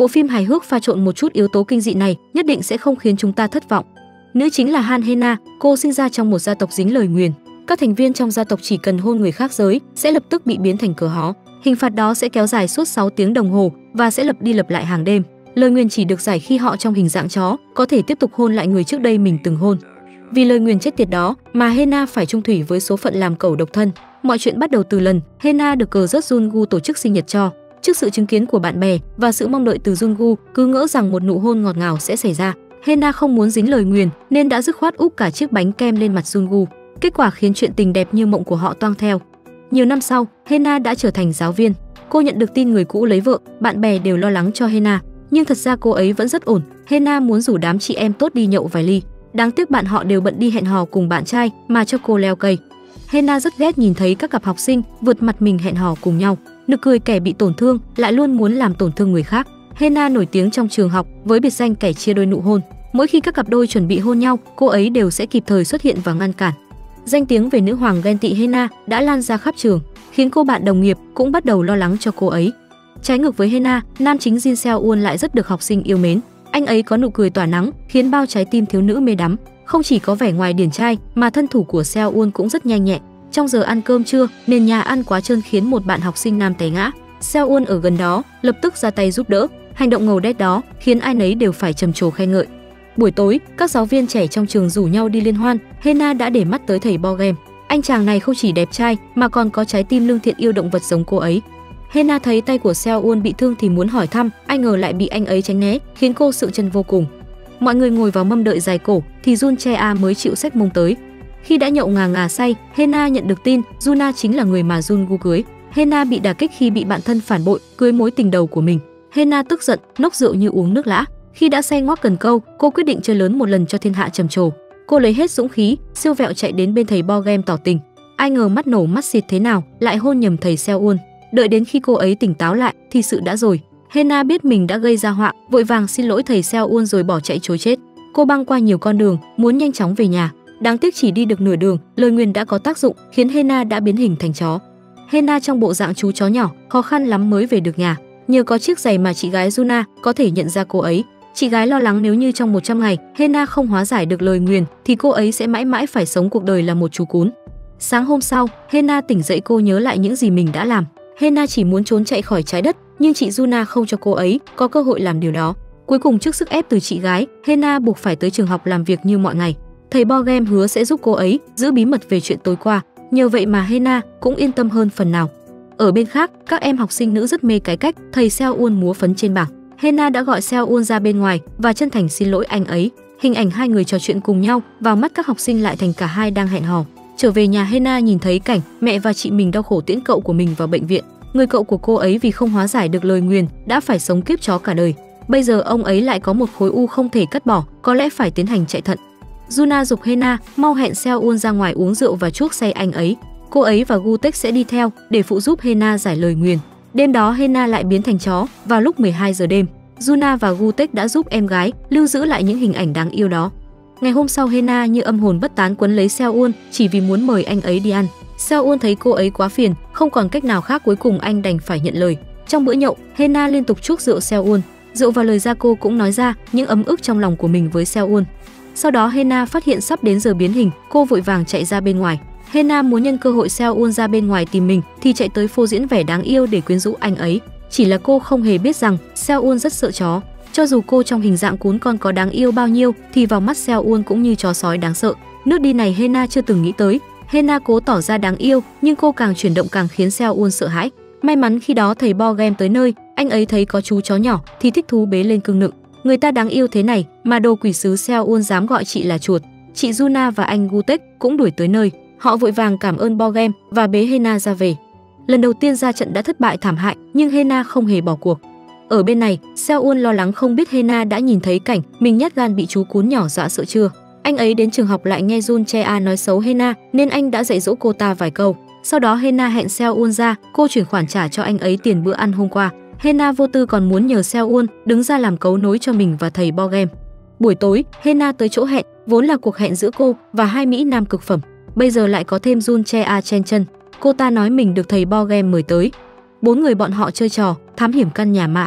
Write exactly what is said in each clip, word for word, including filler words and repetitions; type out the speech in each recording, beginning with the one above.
Bộ phim hài hước pha trộn một chút yếu tố kinh dị này nhất định sẽ không khiến chúng ta thất vọng. Nữ chính là Han Hena, cô sinh ra trong một gia tộc dính lời nguyền. Các thành viên trong gia tộc chỉ cần hôn người khác giới sẽ lập tức bị biến thành cờ hó. Hình phạt đó sẽ kéo dài suốt sáu tiếng đồng hồ và sẽ lặp đi lặp lại hàng đêm. Lời nguyền chỉ được giải khi họ trong hình dạng chó có thể tiếp tục hôn lại người trước đây mình từng hôn. Vì lời nguyền chết tiệt đó mà Hena phải chung thủy với số phận làm cẩu độc thân. Mọi chuyện bắt đầu từ lần Hena được cờ rớt Jungu tổ chức sinh nhật cho. Trước sự chứng kiến của bạn bè và sự mong đợi từ Jungu, cứ ngỡ rằng một nụ hôn ngọt ngào sẽ xảy ra. Hena không muốn dính lời nguyền nên đã dứt khoát úp cả chiếc bánh kem lên mặt Jungu. Kết quả khiến chuyện tình đẹp như mộng của họ toang theo. Nhiều năm sau, Hena đã trở thành giáo viên. Cô nhận được tin người cũ lấy vợ, bạn bè đều lo lắng cho Hena, nhưng thật ra cô ấy vẫn rất ổn. Hena muốn rủ đám chị em tốt đi nhậu vài ly. Đáng tiếc bạn họ đều bận đi hẹn hò cùng bạn trai mà cho cô leo cây. Hena rất ghét nhìn thấy các cặp học sinh vượt mặt mình hẹn hò cùng nhau. Nực cười kẻ bị tổn thương lại luôn muốn làm tổn thương người khác. Hena nổi tiếng trong trường học với biệt danh kẻ chia đôi nụ hôn. Mỗi khi các cặp đôi chuẩn bị hôn nhau, cô ấy đều sẽ kịp thời xuất hiện và ngăn cản. Danh tiếng về nữ hoàng ghen tị Hena đã lan ra khắp trường, khiến cô bạn đồng nghiệp cũng bắt đầu lo lắng cho cô ấy. Trái ngược với Hena, nam chính Jin Seo-un lại rất được học sinh yêu mến. Anh ấy có nụ cười tỏa nắng, khiến bao trái tim thiếu nữ mê đắm. Không chỉ có vẻ ngoài điển trai, mà thân thủ của Seo-un cũng rất nhanh nhẹn. Trong giờ ăn cơm trưa, nền nhà ăn quá trơn khiến một bạn học sinh nam té ngã. Seo-un ở gần đó, lập tức ra tay giúp đỡ. Hành động ngầu đét đó khiến ai nấy đều phải trầm trồ khen ngợi. Buổi tối, các giáo viên trẻ trong trường rủ nhau đi liên hoan. Hena đã để mắt tới thầy Bo Game. Anh chàng này không chỉ đẹp trai mà còn có trái tim lương thiện yêu động vật giống cô ấy. Hena thấy tay của Seo-un bị thương thì muốn hỏi thăm, ai ngờ lại bị anh ấy tránh né, khiến cô sượng chân vô cùng. Mọi người ngồi vào mâm đợi dài cổ thì Jun Chea mới chịu xách mông tới. Khi đã nhậu ngà ngà say, Hena nhận được tin Juna chính là người mà Jungu cưới. Hena bị đả kích khi bị bạn thân phản bội, cưới mối tình đầu của mình. Hena tức giận, nốc rượu như uống nước lã. Khi đã say ngoác cần câu, cô quyết định chơi lớn một lần cho thiên hạ trầm trồ. Cô lấy hết dũng khí, siêu vẹo chạy đến bên thầy Bo Game tỏ tình. Ai ngờ mắt nổ mắt xịt thế nào, lại hôn nhầm thầy Seo-un. Đợi đến khi cô ấy tỉnh táo lại thì sự đã rồi. Hena biết mình đã gây ra họa, vội vàng xin lỗi thầy Seo-un rồi bỏ chạy trối chết. Cô băng qua nhiều con đường, muốn nhanh chóng về nhà. Đáng tiếc chỉ đi được nửa đường, lời nguyền đã có tác dụng, khiến Hena đã biến hình thành chó. Hena trong bộ dạng chú chó nhỏ, khó khăn lắm mới về được nhà. Nhờ có chiếc giày mà chị gái Juna có thể nhận ra cô ấy. Chị gái lo lắng nếu như trong một trăm ngày Hena không hóa giải được lời nguyền thì cô ấy sẽ mãi mãi phải sống cuộc đời là một chú cún. Sáng hôm sau, Hena tỉnh dậy, cô nhớ lại những gì mình đã làm. Hena chỉ muốn trốn chạy khỏi trái đất, nhưng chị Juna không cho cô ấy có cơ hội làm điều đó. Cuối cùng trước sức ép từ chị gái, Hena buộc phải tới trường học làm việc như mọi ngày. Thầy Bo Game hứa sẽ giúp cô ấy giữ bí mật về chuyện tối qua, nhờ vậy mà Hena cũng yên tâm hơn phần nào. Ở bên khác, các em học sinh nữ rất mê cái cách thầy Seo-un múa phấn trên bảng. Hena đã gọi Seo-un ra bên ngoài và chân thành xin lỗi anh ấy. Hình ảnh hai người trò chuyện cùng nhau vào mắt các học sinh lại thành cả hai đang hẹn hò. Trở về nhà, Hena nhìn thấy cảnh mẹ và chị mình đau khổ tiễn cậu của mình vào bệnh viện. Người cậu của cô ấy vì không hóa giải được lời nguyền đã phải sống kiếp chó cả đời. Bây giờ ông ấy lại có một khối u không thể cắt bỏ, có lẽ phải tiến hành chạy thận. Juna giục Hena mau hẹn Seo-un ra ngoài uống rượu và chuốc say anh ấy. Cô ấy và Gu-taek sẽ đi theo để phụ giúp Hena giải lời nguyền. Đêm đó Hena lại biến thành chó vào lúc mười hai giờ đêm. Juna và Gu-taek đã giúp em gái lưu giữ lại những hình ảnh đáng yêu đó. Ngày hôm sau, Hena như âm hồn bất tán quấn lấy Seo-un chỉ vì muốn mời anh ấy đi ăn. Seo-un thấy cô ấy quá phiền, không còn cách nào khác, cuối cùng anh đành phải nhận lời. Trong bữa nhậu, Hena liên tục chuốc rượu Seo-un. Rượu vào lời ra, cô cũng nói ra những ấm ức trong lòng của mình với Seo-un. Sau đó Hena phát hiện sắp đến giờ biến hình, cô vội vàng chạy ra bên ngoài. Hena muốn nhân cơ hội Seo-un ra bên ngoài tìm mình thì chạy tới phô diễn vẻ đáng yêu để quyến rũ anh ấy. Chỉ là cô không hề biết rằng Seo-un rất sợ chó. Cho dù cô trong hình dạng cún con có đáng yêu bao nhiêu thì vào mắt Seo-un cũng như chó sói đáng sợ. Nước đi này Hena chưa từng nghĩ tới. Hena cố tỏ ra đáng yêu, nhưng cô càng chuyển động càng khiến Seo-un sợ hãi. May mắn khi đó thầy Bo Game tới nơi, anh ấy thấy có chú chó nhỏ thì thích thú bế lên cưng nựng. Người ta đáng yêu thế này mà đồ quỷ sứ Seo-un dám gọi chị là chuột. Chị Juna và anh Gu-taek cũng đuổi tới nơi. Họ vội vàng cảm ơn Bo Game và bế Hena ra về. Lần đầu tiên ra trận đã thất bại thảm hại, nhưng Hena không hề bỏ cuộc. Ở bên này, Seo-un lo lắng không biết Hena đã nhìn thấy cảnh mình nhát gan bị chú cún nhỏ dọa sợ chưa. Anh ấy đến trường học lại nghe Jun Chea nói xấu Hena nên anh đã dạy dỗ cô ta vài câu. Sau đó Hena hẹn Seo-un ra, cô chuyển khoản trả cho anh ấy tiền bữa ăn hôm qua. Hena vô tư còn muốn nhờ Seo-un đứng ra làm cấu nối cho mình và thầy Bo Game. Buổi tối, Hena tới chỗ hẹn, vốn là cuộc hẹn giữa cô và hai mỹ nam cực phẩm. Bây giờ lại có thêm Jun Chea chen chân. Cô ta nói mình được thầy Bo Game mời tới. Bốn người bọn họ chơi trò thám hiểm căn nhà ma ám.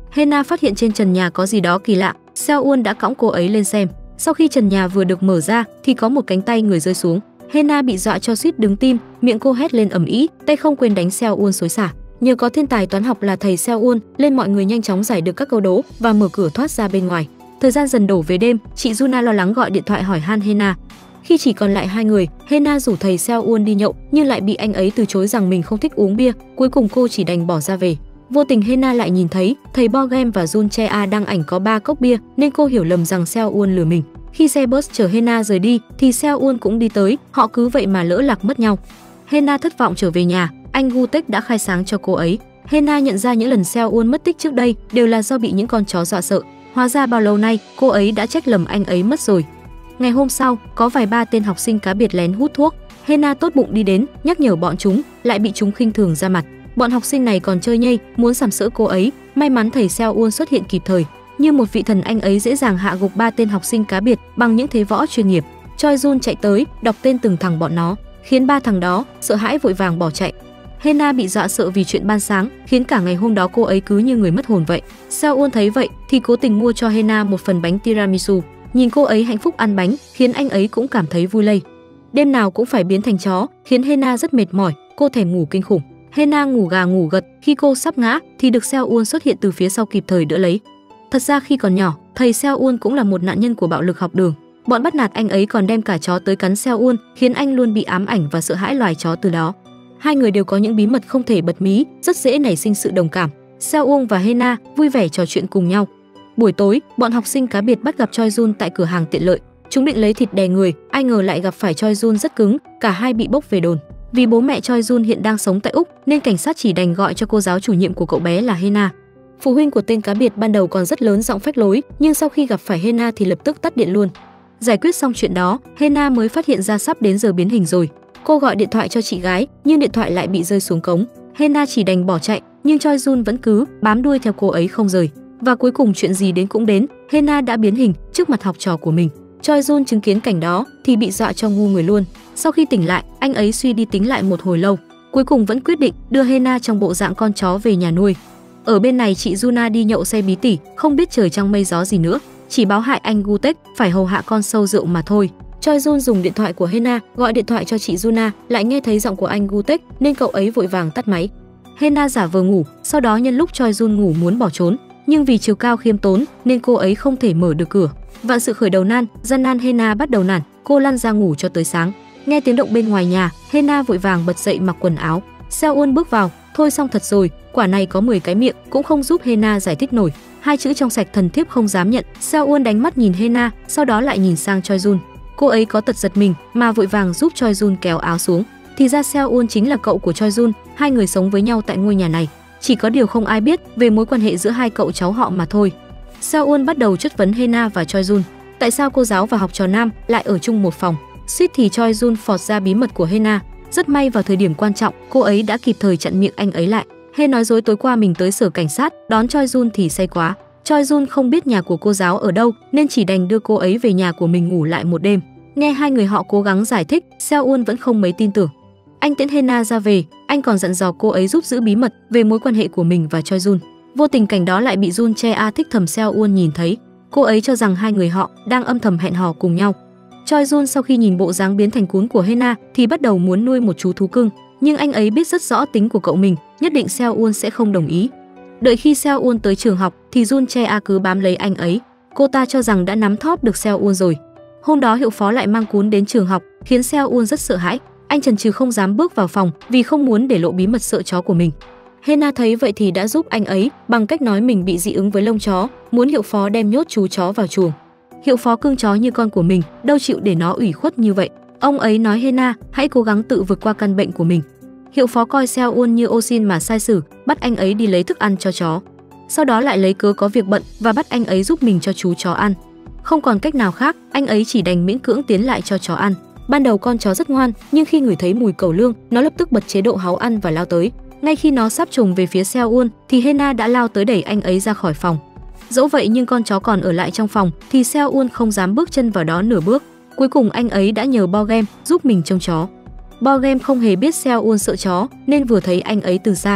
Hena phát hiện trên trần nhà có gì đó kỳ lạ, Seo-un đã cõng cô ấy lên xem. Sau khi trần nhà vừa được mở ra thì có một cánh tay người rơi xuống. Hena bị dọa cho suýt đứng tim, miệng cô hét lên ầm ĩ, tay không quên đánh Seo-un xối xả. Nhờ có thiên tài toán học là thầy Seo-un, lên mọi người nhanh chóng giải được các câu đố và mở cửa thoát ra bên ngoài. Thời gian dần đổ về đêm, chị Juna lo lắng gọi điện thoại hỏi han Hena. Khi chỉ còn lại hai người, Hena rủ thầy Seo-un đi nhậu nhưng lại bị anh ấy từ chối rằng mình không thích uống bia, cuối cùng cô chỉ đành bỏ ra về. Vô tình Hena lại nhìn thấy thầy Bo-gem và Jun Chea đăng ảnh có ba cốc bia nên cô hiểu lầm rằng Seo-un lừa mình. Khi xe bus chở Hena rời đi thì Seo-un cũng đi tới, họ cứ vậy mà lỡ lạc mất nhau. Hena thất vọng trở về nhà, anh Gu-taek đã khai sáng cho cô ấy. Hena nhận ra những lần Seo-un mất tích trước đây đều là do bị những con chó dọa sợ. Hóa ra bao lâu nay cô ấy đã trách lầm anh ấy mất rồi. Ngày hôm sau, có vài ba tên học sinh cá biệt lén hút thuốc. Hena tốt bụng đi đến, nhắc nhở bọn chúng, lại bị chúng khinh thường ra mặt. Bọn học sinh này còn chơi nhây, muốn sàm sỡ cô ấy. May mắn thầy Seo-un xuất hiện kịp thời. Như một vị thần, anh ấy dễ dàng hạ gục ba tên học sinh cá biệt bằng những thế võ chuyên nghiệp. Choi Jun chạy tới, đọc tên từng thằng bọn nó, khiến ba thằng đó sợ hãi vội vàng bỏ chạy. Hena bị dọa sợ vì chuyện ban sáng, khiến cả ngày hôm đó cô ấy cứ như người mất hồn vậy. Seo-un thấy vậy thì cố tình mua cho Hena một phần bánh tiramisu. Nhìn cô ấy hạnh phúc ăn bánh, khiến anh ấy cũng cảm thấy vui lây. Đêm nào cũng phải biến thành chó, khiến Hena rất mệt mỏi, cô thèm ngủ kinh khủng. Hena ngủ gà ngủ gật, khi cô sắp ngã thì được Seo-un xuất hiện từ phía sau kịp thời đỡ lấy. Thật ra khi còn nhỏ, thầy Seo-un cũng là một nạn nhân của bạo lực học đường. Bọn bắt nạt anh ấy còn đem cả chó tới cắn Seo-un, khiến anh luôn bị ám ảnh và sợ hãi loài chó từ đó. Hai người đều có những bí mật không thể bật mí, rất dễ nảy sinh sự đồng cảm. Seo-un và Hena vui vẻ trò chuyện cùng nhau. Buổi tối, bọn học sinh cá biệt bắt gặp Choi Jun tại cửa hàng tiện lợi. Chúng định lấy thịt đè người, ai ngờ lại gặp phải Choi Jun rất cứng, cả hai bị bốc về đồn. Vì bố mẹ Choi Jun hiện đang sống tại Úc nên cảnh sát chỉ đành gọi cho cô giáo chủ nhiệm của cậu bé là Hena. Phụ huynh của tên cá biệt ban đầu còn rất lớn giọng phách lối, nhưng sau khi gặp phải Hena thì lập tức tắt điện luôn. Giải quyết xong chuyện đó, Hena mới phát hiện ra sắp đến giờ biến hình rồi. Cô gọi điện thoại cho chị gái, nhưng điện thoại lại bị rơi xuống cống. Hena chỉ đành bỏ chạy, nhưng Choi Jun vẫn cứ bám đuôi theo cô ấy không rời. Và cuối cùng chuyện gì đến cũng đến, Hena đã biến hình trước mặt học trò của mình. Choi Jun chứng kiến cảnh đó thì bị dọa cho ngu người luôn. Sau khi tỉnh lại, anh ấy suy đi tính lại một hồi lâu, cuối cùng vẫn quyết định đưa Hena trong bộ dạng con chó về nhà nuôi. Ở bên này chị Juna đi nhậu say bí tỉ, không biết trời trăng mây gió gì nữa, chỉ báo hại anh Gu-taek phải hầu hạ con sâu rượu mà thôi. Choi Jun dùng điện thoại của Hena gọi điện thoại cho chị Juna, lại nghe thấy giọng của anh Gu-taek nên cậu ấy vội vàng tắt máy. Hena giả vờ ngủ, sau đó nhân lúc Choi Jun ngủ muốn bỏ trốn, nhưng vì chiều cao khiêm tốn nên cô ấy không thể mở được cửa. Vạn sự khởi đầu nan, gian nan Hena bắt đầu nản, cô lăn ra ngủ cho tới sáng. Nghe tiếng động bên ngoài nhà, Hena vội vàng bật dậy mặc quần áo. Seo-un bước vào, thôi xong thật rồi, quả này có mười cái miệng cũng không giúp Hena giải thích nổi. Hai chữ trong sạch thần thiếp không dám nhận. Seo-un đánh mắt nhìn Hena, sau đó lại nhìn sang Choi Jun. Cô ấy có tật giật mình mà vội vàng giúp Choi Jun kéo áo xuống. Thì ra Seo-un chính là cậu của Choi Jun, hai người sống với nhau tại ngôi nhà này. Chỉ có điều không ai biết về mối quan hệ giữa hai cậu cháu họ mà thôi. Seo-un bắt đầu chất vấn Hena và Choi Jun. Tại sao cô giáo và học trò nam lại ở chung một phòng? Suýt thì Choi Jun phọt ra bí mật của Hena. Rất may vào thời điểm quan trọng, cô ấy đã kịp thời chặn miệng anh ấy lại. He nói dối tối qua mình tới sở cảnh sát đón Choi Jun thì say quá. Choi Jun không biết nhà của cô giáo ở đâu nên chỉ đành đưa cô ấy về nhà của mình ngủ lại một đêm. Nghe hai người họ cố gắng giải thích, Seo-un vẫn không mấy tin tưởng. Anh tiễn Hena ra về, anh còn dặn dò cô ấy giúp giữ bí mật về mối quan hệ của mình và Choi Jun. Vô tình cảnh đó lại bị Jun Chea thích thầm Seo-un nhìn thấy. Cô ấy cho rằng hai người họ đang âm thầm hẹn hò cùng nhau. Choi Jun sau khi nhìn bộ dáng biến thành cún của Hena thì bắt đầu muốn nuôi một chú thú cưng, nhưng anh ấy biết rất rõ tính của cậu mình, nhất định Seo-un sẽ không đồng ý. Đợi khi Seo-un tới trường học thì Jun Chea cứ bám lấy anh ấy. Cô ta cho rằng đã nắm thóp được Seo-un rồi. Hôm đó hiệu phó lại mang cún đến trường học, khiến Seo-un rất sợ hãi. Anh chần chừ không dám bước vào phòng vì không muốn để lộ bí mật sợ chó của mình. Hena thấy vậy thì đã giúp anh ấy bằng cách nói mình bị dị ứng với lông chó, muốn hiệu phó đem nhốt chú chó vào chuồng. Hiệu phó cưng chó như con của mình, đâu chịu để nó ủy khuất như vậy. Ông ấy nói Hena hãy cố gắng tự vượt qua căn bệnh của mình. Hiệu phó coi Seo-un như ô xin mà sai sử, bắt anh ấy đi lấy thức ăn cho chó. Sau đó lại lấy cớ có việc bận và bắt anh ấy giúp mình cho chú chó ăn. Không còn cách nào khác, anh ấy chỉ đành miễn cưỡng tiến lại cho chó ăn. Ban đầu con chó rất ngoan, nhưng khi ngửi thấy mùi cẩu lương, nó lập tức bật chế độ háu ăn và lao tới. Ngay khi nó sắp trùng về phía Seo-un thì Hena đã lao tới đẩy anh ấy ra khỏi phòng. Dẫu vậy nhưng con chó còn ở lại trong phòng thì Seo-un không dám bước chân vào đó nửa bước. Cuối cùng anh ấy đã nhờ Bo-gem giúp mình trông chó. Bo-gem không hề biết Seo-un sợ chó nên vừa thấy anh ấy từ xa,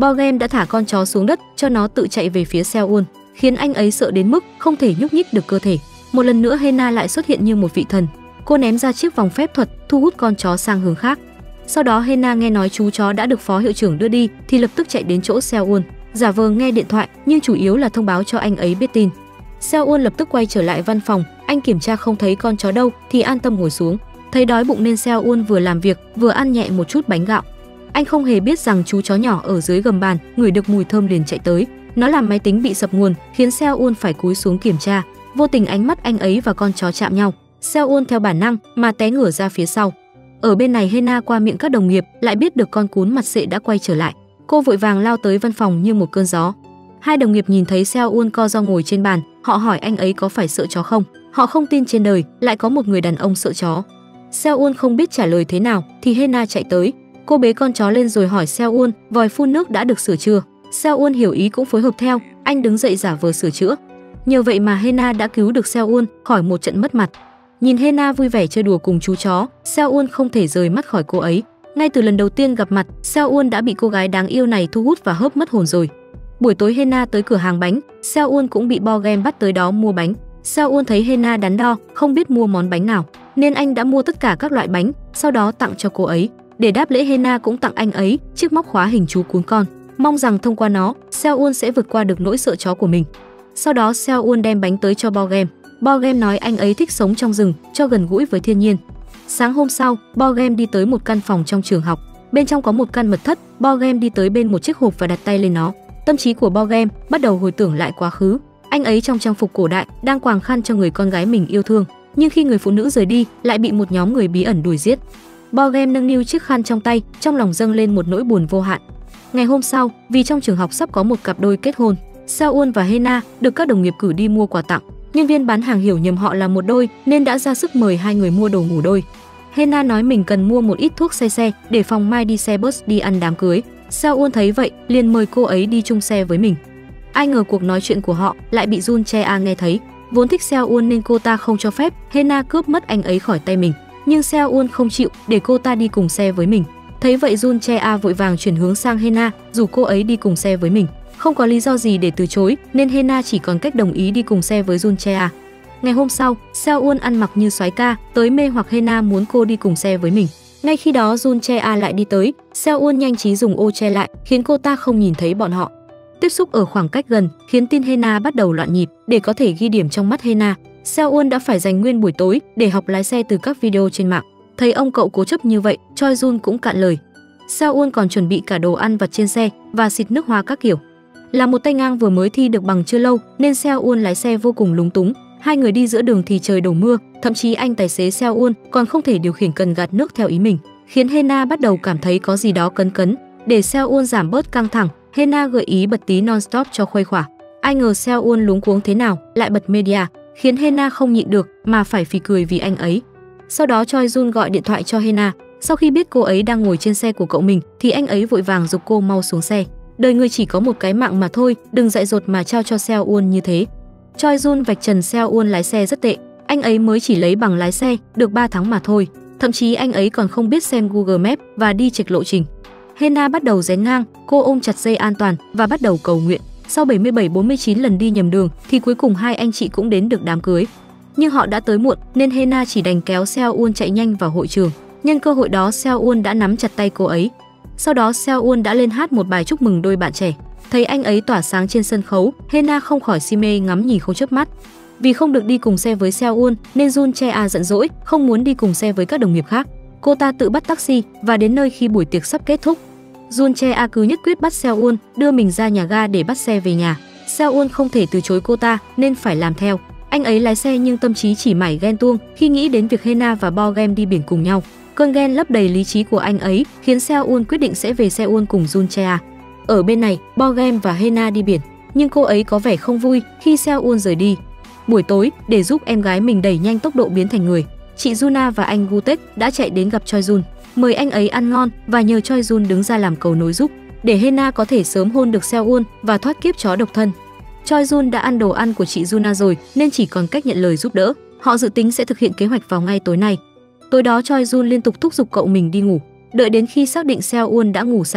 Bo Game đã thả con chó xuống đất cho nó tự chạy về phía Seoul, khiến anh ấy sợ đến mức không thể nhúc nhích được cơ thể. Một lần nữa Hena lại xuất hiện như một vị thần. Cô ném ra chiếc vòng phép thuật, thu hút con chó sang hướng khác. Sau đó Hena nghe nói chú chó đã được phó hiệu trưởng đưa đi thì lập tức chạy đến chỗ Seoul, giả vờ nghe điện thoại nhưng chủ yếu là thông báo cho anh ấy biết tin. Seoul lập tức quay trở lại văn phòng, anh kiểm tra không thấy con chó đâu thì an tâm ngồi xuống. Thấy đói bụng nên Seoul vừa làm việc vừa ăn nhẹ một chút bánh gạo. Anh không hề biết rằng chú chó nhỏ ở dưới gầm bàn ngửi được mùi thơm liền chạy tới. Nó làm máy tính bị sập nguồn, khiến Seoul phải cúi xuống kiểm tra. Vô tình ánh mắt anh ấy và con chó chạm nhau. Seoul theo bản năng mà té ngửa ra phía sau. Ở bên này Hena qua miệng các đồng nghiệp lại biết được con cún mặt sệ đã quay trở lại. Cô vội vàng lao tới văn phòng như một cơn gió. Hai đồng nghiệp nhìn thấy Seoul co ro ngồi trên bàn, họ hỏi anh ấy có phải sợ chó không. Họ không tin trên đời lại có một người đàn ông sợ chó. Seoul không biết trả lời thế nào thì Hena chạy tới. Cô bế con chó lên rồi hỏi Seoul vòi phun nước đã được sửa chưa. Seoul hiểu ý cũng phối hợp theo, anh đứng dậy giả vờ sửa chữa. Nhờ vậy mà Hena đã cứu được Seoul khỏi một trận mất mặt. Nhìn Hena vui vẻ chơi đùa cùng chú chó, Seoul không thể rời mắt khỏi cô ấy. Ngay từ lần đầu tiên gặp mặt, Seoul đã bị cô gái đáng yêu này thu hút và hớp mất hồn rồi. Buổi tối Hena tới cửa hàng bánh, Seoul cũng bị Bo Game bắt tới đó mua bánh. Seoul thấy Hena đắn đo, không biết mua món bánh nào, nên anh đã mua tất cả các loại bánh, sau đó tặng cho cô ấy. Để đáp lễ Hena cũng tặng anh ấy chiếc móc khóa hình chú cún con, mong rằng thông qua nó, Seoul sẽ vượt qua được nỗi sợ chó của mình. Sau đó Seoul đem bánh tới cho Bo Game. Bo Game nói anh ấy thích sống trong rừng, cho gần gũi với thiên nhiên. Sáng hôm sau, Bo Game đi tới một căn phòng trong trường học. Bên trong có một căn mật thất, Bo Game đi tới bên một chiếc hộp và đặt tay lên nó. Tâm trí của Bo Game bắt đầu hồi tưởng lại quá khứ. Anh ấy trong trang phục cổ đại đang quàng khăn cho người con gái mình yêu thương, nhưng khi người phụ nữ rời đi lại bị một nhóm người bí ẩn đuổi giết. Bo Game nâng niu chiếc khăn trong tay, trong lòng dâng lên một nỗi buồn vô hạn. Ngày hôm sau, vì trong trường học sắp có một cặp đôi kết hôn, Seoul và Hena được các đồng nghiệp cử đi mua quà tặng. Nhân viên bán hàng hiểu nhầm họ là một đôi nên đã ra sức mời hai người mua đồ ngủ đôi. Hena nói mình cần mua một ít thuốc say xe để phòng mai đi xe bus đi ăn đám cưới. Seoul thấy vậy liền mời cô ấy đi chung xe với mình. Ai ngờ cuộc nói chuyện của họ lại bị Jun Chea nghe thấy. Vốn thích Seoul nên cô ta không cho phép Hena cướp mất anh ấy khỏi tay mình, nhưng Seoul không chịu để cô ta đi cùng xe với mình. Thấy vậy Jun Chea vội vàng chuyển hướng sang Hena, rủ cô ấy đi cùng xe với mình. Không có lý do gì để từ chối nên Hena chỉ còn cách đồng ý đi cùng xe với Jun Chea. Ngày hôm sau, Seoul ăn mặc như soái ca tới mê hoặc Hena muốn cô đi cùng xe với mình. Ngay khi đó Jun Chea lại đi tới, Seoul nhanh trí dùng ô che lại khiến cô ta không nhìn thấy bọn họ. Tiếp xúc ở khoảng cách gần khiến tim Hena bắt đầu loạn nhịp. Để có thể ghi điểm trong mắt Hena, Seoul đã phải dành nguyên buổi tối để học lái xe từ các video trên mạng. Thấy ông cậu cố chấp như vậy, Choi Jun cũng cạn lời. Seoul còn chuẩn bị cả đồ ăn vặt trên xe và xịt nước hoa các kiểu. Là một tay ngang vừa mới thi được bằng chưa lâu nên Seoul lái xe vô cùng lúng túng. Hai người đi giữa đường thì trời đổ mưa, thậm chí anh tài xế Seoul còn không thể điều khiển cần gạt nước theo ý mình, khiến Hena bắt đầu cảm thấy có gì đó cấn cấn. Để Seoul giảm bớt căng thẳng, Hena gợi ý bật tí non-stop cho khuây khỏa. Ai ngờ Seoul luống cuống thế nào lại bật media, khiến Hena không nhịn được mà phải phì cười vì anh ấy. Sau đó Choi Jun gọi điện thoại cho Hena. Sau khi biết cô ấy đang ngồi trên xe của cậu mình thì anh ấy vội vàng giục cô mau xuống xe. Đời người chỉ có một cái mạng mà thôi, đừng dại dột mà trao cho Seoul như thế. Choi Jun vạch trần Seoul lái xe rất tệ. Anh ấy mới chỉ lấy bằng lái xe được ba tháng mà thôi. Thậm chí anh ấy còn không biết xem Google Maps và đi chệch lộ trình. Hena bắt đầu rén ngang, cô ôm chặt dây an toàn và bắt đầu cầu nguyện. Sau bảy mươi bảy bốn mươi chín lần đi nhầm đường thì cuối cùng hai anh chị cũng đến được đám cưới. Nhưng họ đã tới muộn nên Hena chỉ đành kéo Seoul chạy nhanh vào hội trường. Nhân cơ hội đó Seoul đã nắm chặt tay cô ấy. Sau đó Seoul đã lên hát một bài chúc mừng đôi bạn trẻ. Thấy anh ấy tỏa sáng trên sân khấu, Hena không khỏi si mê ngắm nhìn không chớp mắt. Vì không được đi cùng xe với Seoul nên Jun Chea giận dỗi, không muốn đi cùng xe với các đồng nghiệp khác. Cô ta tự bắt taxi và đến nơi khi buổi tiệc sắp kết thúc. Jun Chea cứ nhất quyết bắt Seoul đưa mình ra nhà ga để bắt xe về nhà. Seoul không thể từ chối cô ta nên phải làm theo. Anh ấy lái xe nhưng tâm trí chỉ mải ghen tuông khi nghĩ đến việc Hena và Bo Game đi biển cùng nhau. Cơn ghen lấp đầy lý trí của anh ấy khiến Seoul quyết định sẽ về Seoul cùng Jun Chea. Ở bên này, Bo Game và Hena đi biển, nhưng cô ấy có vẻ không vui khi Seoul rời đi. Buổi tối, để giúp em gái mình đẩy nhanh tốc độ biến thành người, chị Juna và anh Gutek đã chạy đến gặp Choi Jun, mời anh ấy ăn ngon và nhờ Choi Jun đứng ra làm cầu nối giúp, để Hena có thể sớm hôn được Seoul và thoát kiếp chó độc thân. Choi Jun đã ăn đồ ăn của chị Juna rồi nên chỉ còn cách nhận lời giúp đỡ. Họ dự tính sẽ thực hiện kế hoạch vào ngay tối nay. Tối đó Choi Jun liên tục thúc giục cậu mình đi ngủ. Đợi đến khi xác định Seoul đã ngủ say,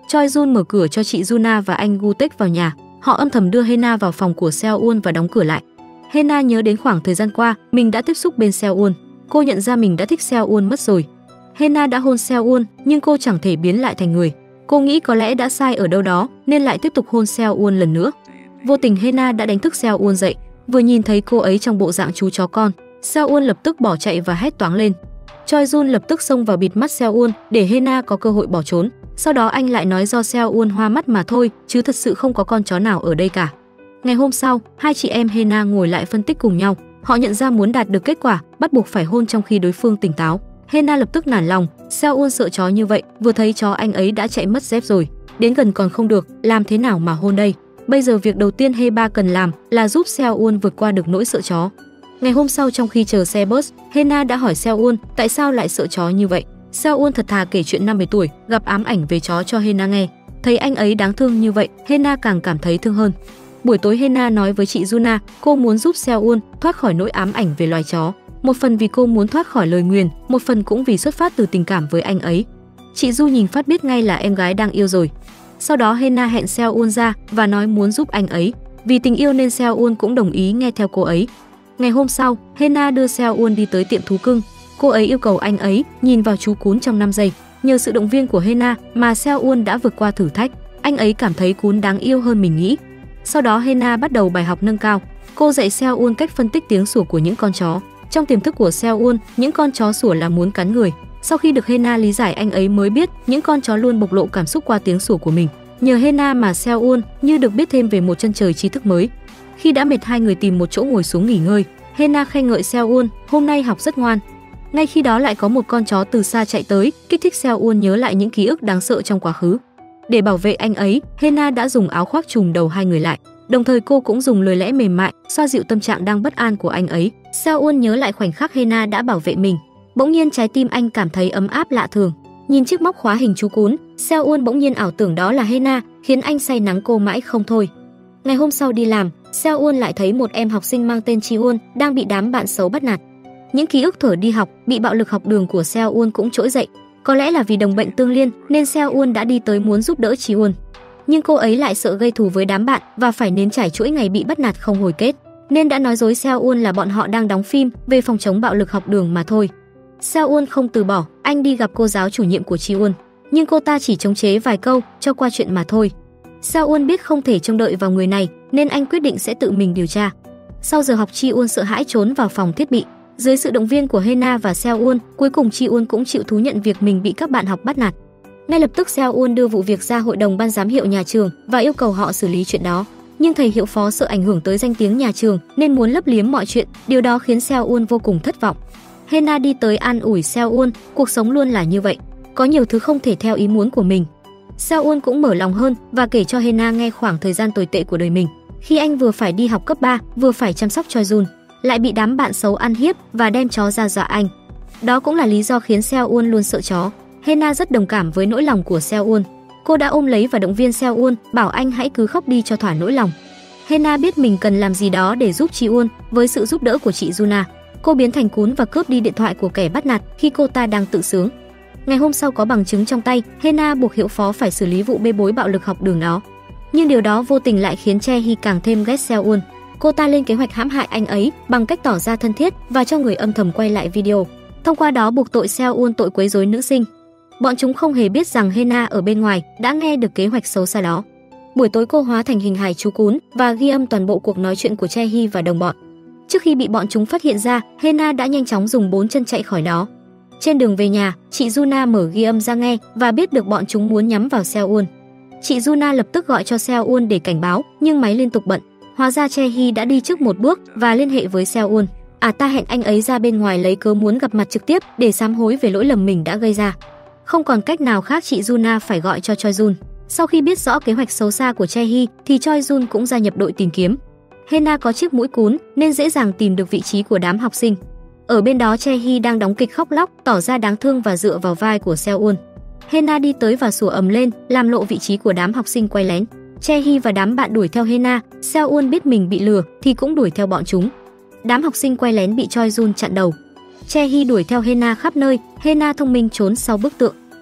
Choi Jun mở cửa cho chị Juna và anh Gutek vào nhà. Họ âm thầm đưa Hena vào phòng của Seoul và đóng cửa lại. Hena nhớ đến khoảng thời gian qua mình đã tiếp xúc bên Seoul. Cô nhận ra mình đã thích Seoul mất rồi. Hena đã hôn Seoul nhưng cô chẳng thể biến lại thành người. Cô nghĩ có lẽ đã sai ở đâu đó nên lại tiếp tục hôn Seoul lần nữa. Vô tình Hena đã đánh thức Seoul dậy. Vừa nhìn thấy cô ấy trong bộ dạng chú chó con, Seoul lập tức bỏ chạy và hét toáng lên. Choi Jun lập tức xông vào bịt mắt Seoul để Hena có cơ hội bỏ trốn. Sau đó anh lại nói do Seoul hoa mắt mà thôi, chứ thật sự không có con chó nào ở đây cả. Ngày hôm sau, hai chị em Hena ngồi lại phân tích cùng nhau. Họ nhận ra muốn đạt được kết quả, bắt buộc phải hôn trong khi đối phương tỉnh táo. Hena lập tức nản lòng, Seoul sợ chó như vậy, vừa thấy chó anh ấy đã chạy mất dép rồi. Đến gần còn không được, làm thế nào mà hôn đây? Bây giờ việc đầu tiên Heba cần làm là giúp Seoul vượt qua được nỗi sợ chó. Ngày hôm sau trong khi chờ xe bus, Hena đã hỏi Seoul tại sao lại sợ chó như vậy. Seoul thật thà kể chuyện năm bảy tuổi gặp ám ảnh về chó cho Hena nghe. Thấy anh ấy đáng thương như vậy, Hena càng cảm thấy thương hơn. Buổi tối Hena nói với chị Juna, cô muốn giúp Seoul thoát khỏi nỗi ám ảnh về loài chó. Một phần vì cô muốn thoát khỏi lời nguyền, một phần cũng vì xuất phát từ tình cảm với anh ấy. Chị Du nhìn phát biết ngay là em gái đang yêu rồi. Sau đó Hena hẹn Seoul ra và nói muốn giúp anh ấy. Vì tình yêu nên Seoul cũng đồng ý nghe theo cô ấy. Ngày hôm sau, Hena đưa Seoul đi tới tiệm thú cưng. Cô ấy yêu cầu anh ấy nhìn vào chú cún trong năm giây. Nhờ sự động viên của Hena mà Seoul đã vượt qua thử thách. Anh ấy cảm thấy cún đáng yêu hơn mình nghĩ. Sau đó Hena bắt đầu bài học nâng cao. Cô dạy Seoul cách phân tích tiếng sủa của những con chó. Trong tiềm thức của Seoul, những con chó sủa là muốn cắn người. Sau khi được Hena lý giải, anh ấy mới biết những con chó luôn bộc lộ cảm xúc qua tiếng sủa của mình. Nhờ Hena mà Seoul như được biết thêm về một chân trời tri thức mới. Khi đã mệt, hai người tìm một chỗ ngồi xuống nghỉ ngơi. Hena khen ngợi Seoul, hôm nay học rất ngoan. Ngay khi đó lại có một con chó từ xa chạy tới, kích thích Seoul nhớ lại những ký ức đáng sợ trong quá khứ. Để bảo vệ anh ấy, Hena đã dùng áo khoác trùm đầu hai người lại. Đồng thời cô cũng dùng lời lẽ mềm mại xoa dịu tâm trạng đang bất an của anh ấy. Seoul nhớ lại khoảnh khắc Hena đã bảo vệ mình. Bỗng nhiên trái tim anh cảm thấy ấm áp lạ thường. Nhìn chiếc móc khóa hình chú cún, Seoul bỗng nhiên ảo tưởng đó là Hena, khiến anh say nắng cô mãi không thôi. Ngày hôm sau đi làm, Seoul lại thấy một em học sinh mang tên Chiwon đang bị đám bạn xấu bắt nạt. Những ký ức thuở đi học, bị bạo lực học đường của Seoul cũng trỗi dậy. Có lẽ là vì đồng bệnh tương liên nên Seoul đã đi tới muốn giúp đỡ Chiwon. Nhưng cô ấy lại sợ gây thù với đám bạn và phải nếm trải chuỗi ngày bị bắt nạt không hồi kết, nên đã nói dối Seoul là bọn họ đang đóng phim về phòng chống bạo lực học đường mà thôi. Seoul không từ bỏ, anh đi gặp cô giáo chủ nhiệm của Chiwon, nhưng cô ta chỉ chống chế vài câu cho qua chuyện mà thôi. Seoul biết không thể trông đợi vào người này nên anh quyết định sẽ tự mình điều tra. Sau giờ học, Chiwon sợ hãi trốn vào phòng thiết bị. Dưới sự động viên của Hena và Seoul, cuối cùng Chiwon cũng chịu thú nhận việc mình bị các bạn học bắt nạt. Ngay lập tức Seoul đưa vụ việc ra hội đồng ban giám hiệu nhà trường và yêu cầu họ xử lý chuyện đó. Nhưng thầy hiệu phó sợ ảnh hưởng tới danh tiếng nhà trường nên muốn lấp liếm mọi chuyện, điều đó khiến Seoul vô cùng thất vọng. Hena đi tới an ủi Seoul, cuộc sống luôn là như vậy, có nhiều thứ không thể theo ý muốn của mình. Seoul cũng mở lòng hơn và kể cho Hena nghe khoảng thời gian tồi tệ của đời mình. Khi anh vừa phải đi học cấp ba, vừa phải chăm sóc Choi Jun, lại bị đám bạn xấu ăn hiếp và đem chó ra dọa anh. Đó cũng là lý do khiến Seoul luôn sợ chó. Hena rất đồng cảm với nỗi lòng của Seoul. Cô đã ôm lấy và động viên Seoul, bảo anh hãy cứ khóc đi cho thỏa nỗi lòng. Hena biết mình cần làm gì đó để giúp Chiwon. Với sự giúp đỡ của chị Juna, cô biến thành cún và cướp đi điện thoại của kẻ bắt nạt khi cô ta đang tự sướng. Ngày hôm sau có bằng chứng trong tay, Hena buộc hiệu phó phải xử lý vụ bê bối bạo lực học đường đó. Nhưng điều đó vô tình lại khiến Chae-hee càng thêm ghét Seoul. Cô ta lên kế hoạch hãm hại anh ấy bằng cách tỏ ra thân thiết và cho người âm thầm quay lại video, thông qua đó buộc tội Seoul tội quấy rối nữ sinh. Bọn chúng không hề biết rằng Hena ở bên ngoài đã nghe được kế hoạch xấu xa đó. Buổi tối cô hóa thành hình hài chú cún và ghi âm toàn bộ cuộc nói chuyện của Chae-hee và đồng bọn. Trước khi bị bọn chúng phát hiện ra, Hena đã nhanh chóng dùng bốn chân chạy khỏi đó. Trên đường về nhà, chị Juna mở ghi âm ra nghe và biết được bọn chúng muốn nhắm vào Seoul. Chị Juna lập tức gọi cho Seoul để cảnh báo, nhưng máy liên tục bận. Hóa ra Chae-hee đã đi trước một bước và liên hệ với Seoul. À ta hẹn anh ấy ra bên ngoài lấy cớ muốn gặp mặt trực tiếp để sám hối về lỗi lầm mình đã gây ra. Không còn cách nào khác, chị Juna phải gọi cho Choi Jun. Sau khi biết rõ kế hoạch xấu xa của Chae-hee thì Choi Jun cũng gia nhập đội tìm kiếm. Hena có chiếc mũi cún nên dễ dàng tìm được vị trí của đám học sinh. Ở bên đó Chae-hee đang đóng kịch khóc lóc, tỏ ra đáng thương và dựa vào vai của Seoul. Hena đi tới và sủa ầm lên, làm lộ vị trí của đám học sinh quay lén. Chae-hee và đám bạn đuổi theo Hena, Seoul biết mình bị lừa thì cũng đuổi theo bọn chúng. Đám học sinh quay lén bị Choi Jun chặn đầu. Chae-hee đuổi theo Hena khắp nơi, Hena thông minh trốn sau bức tượng.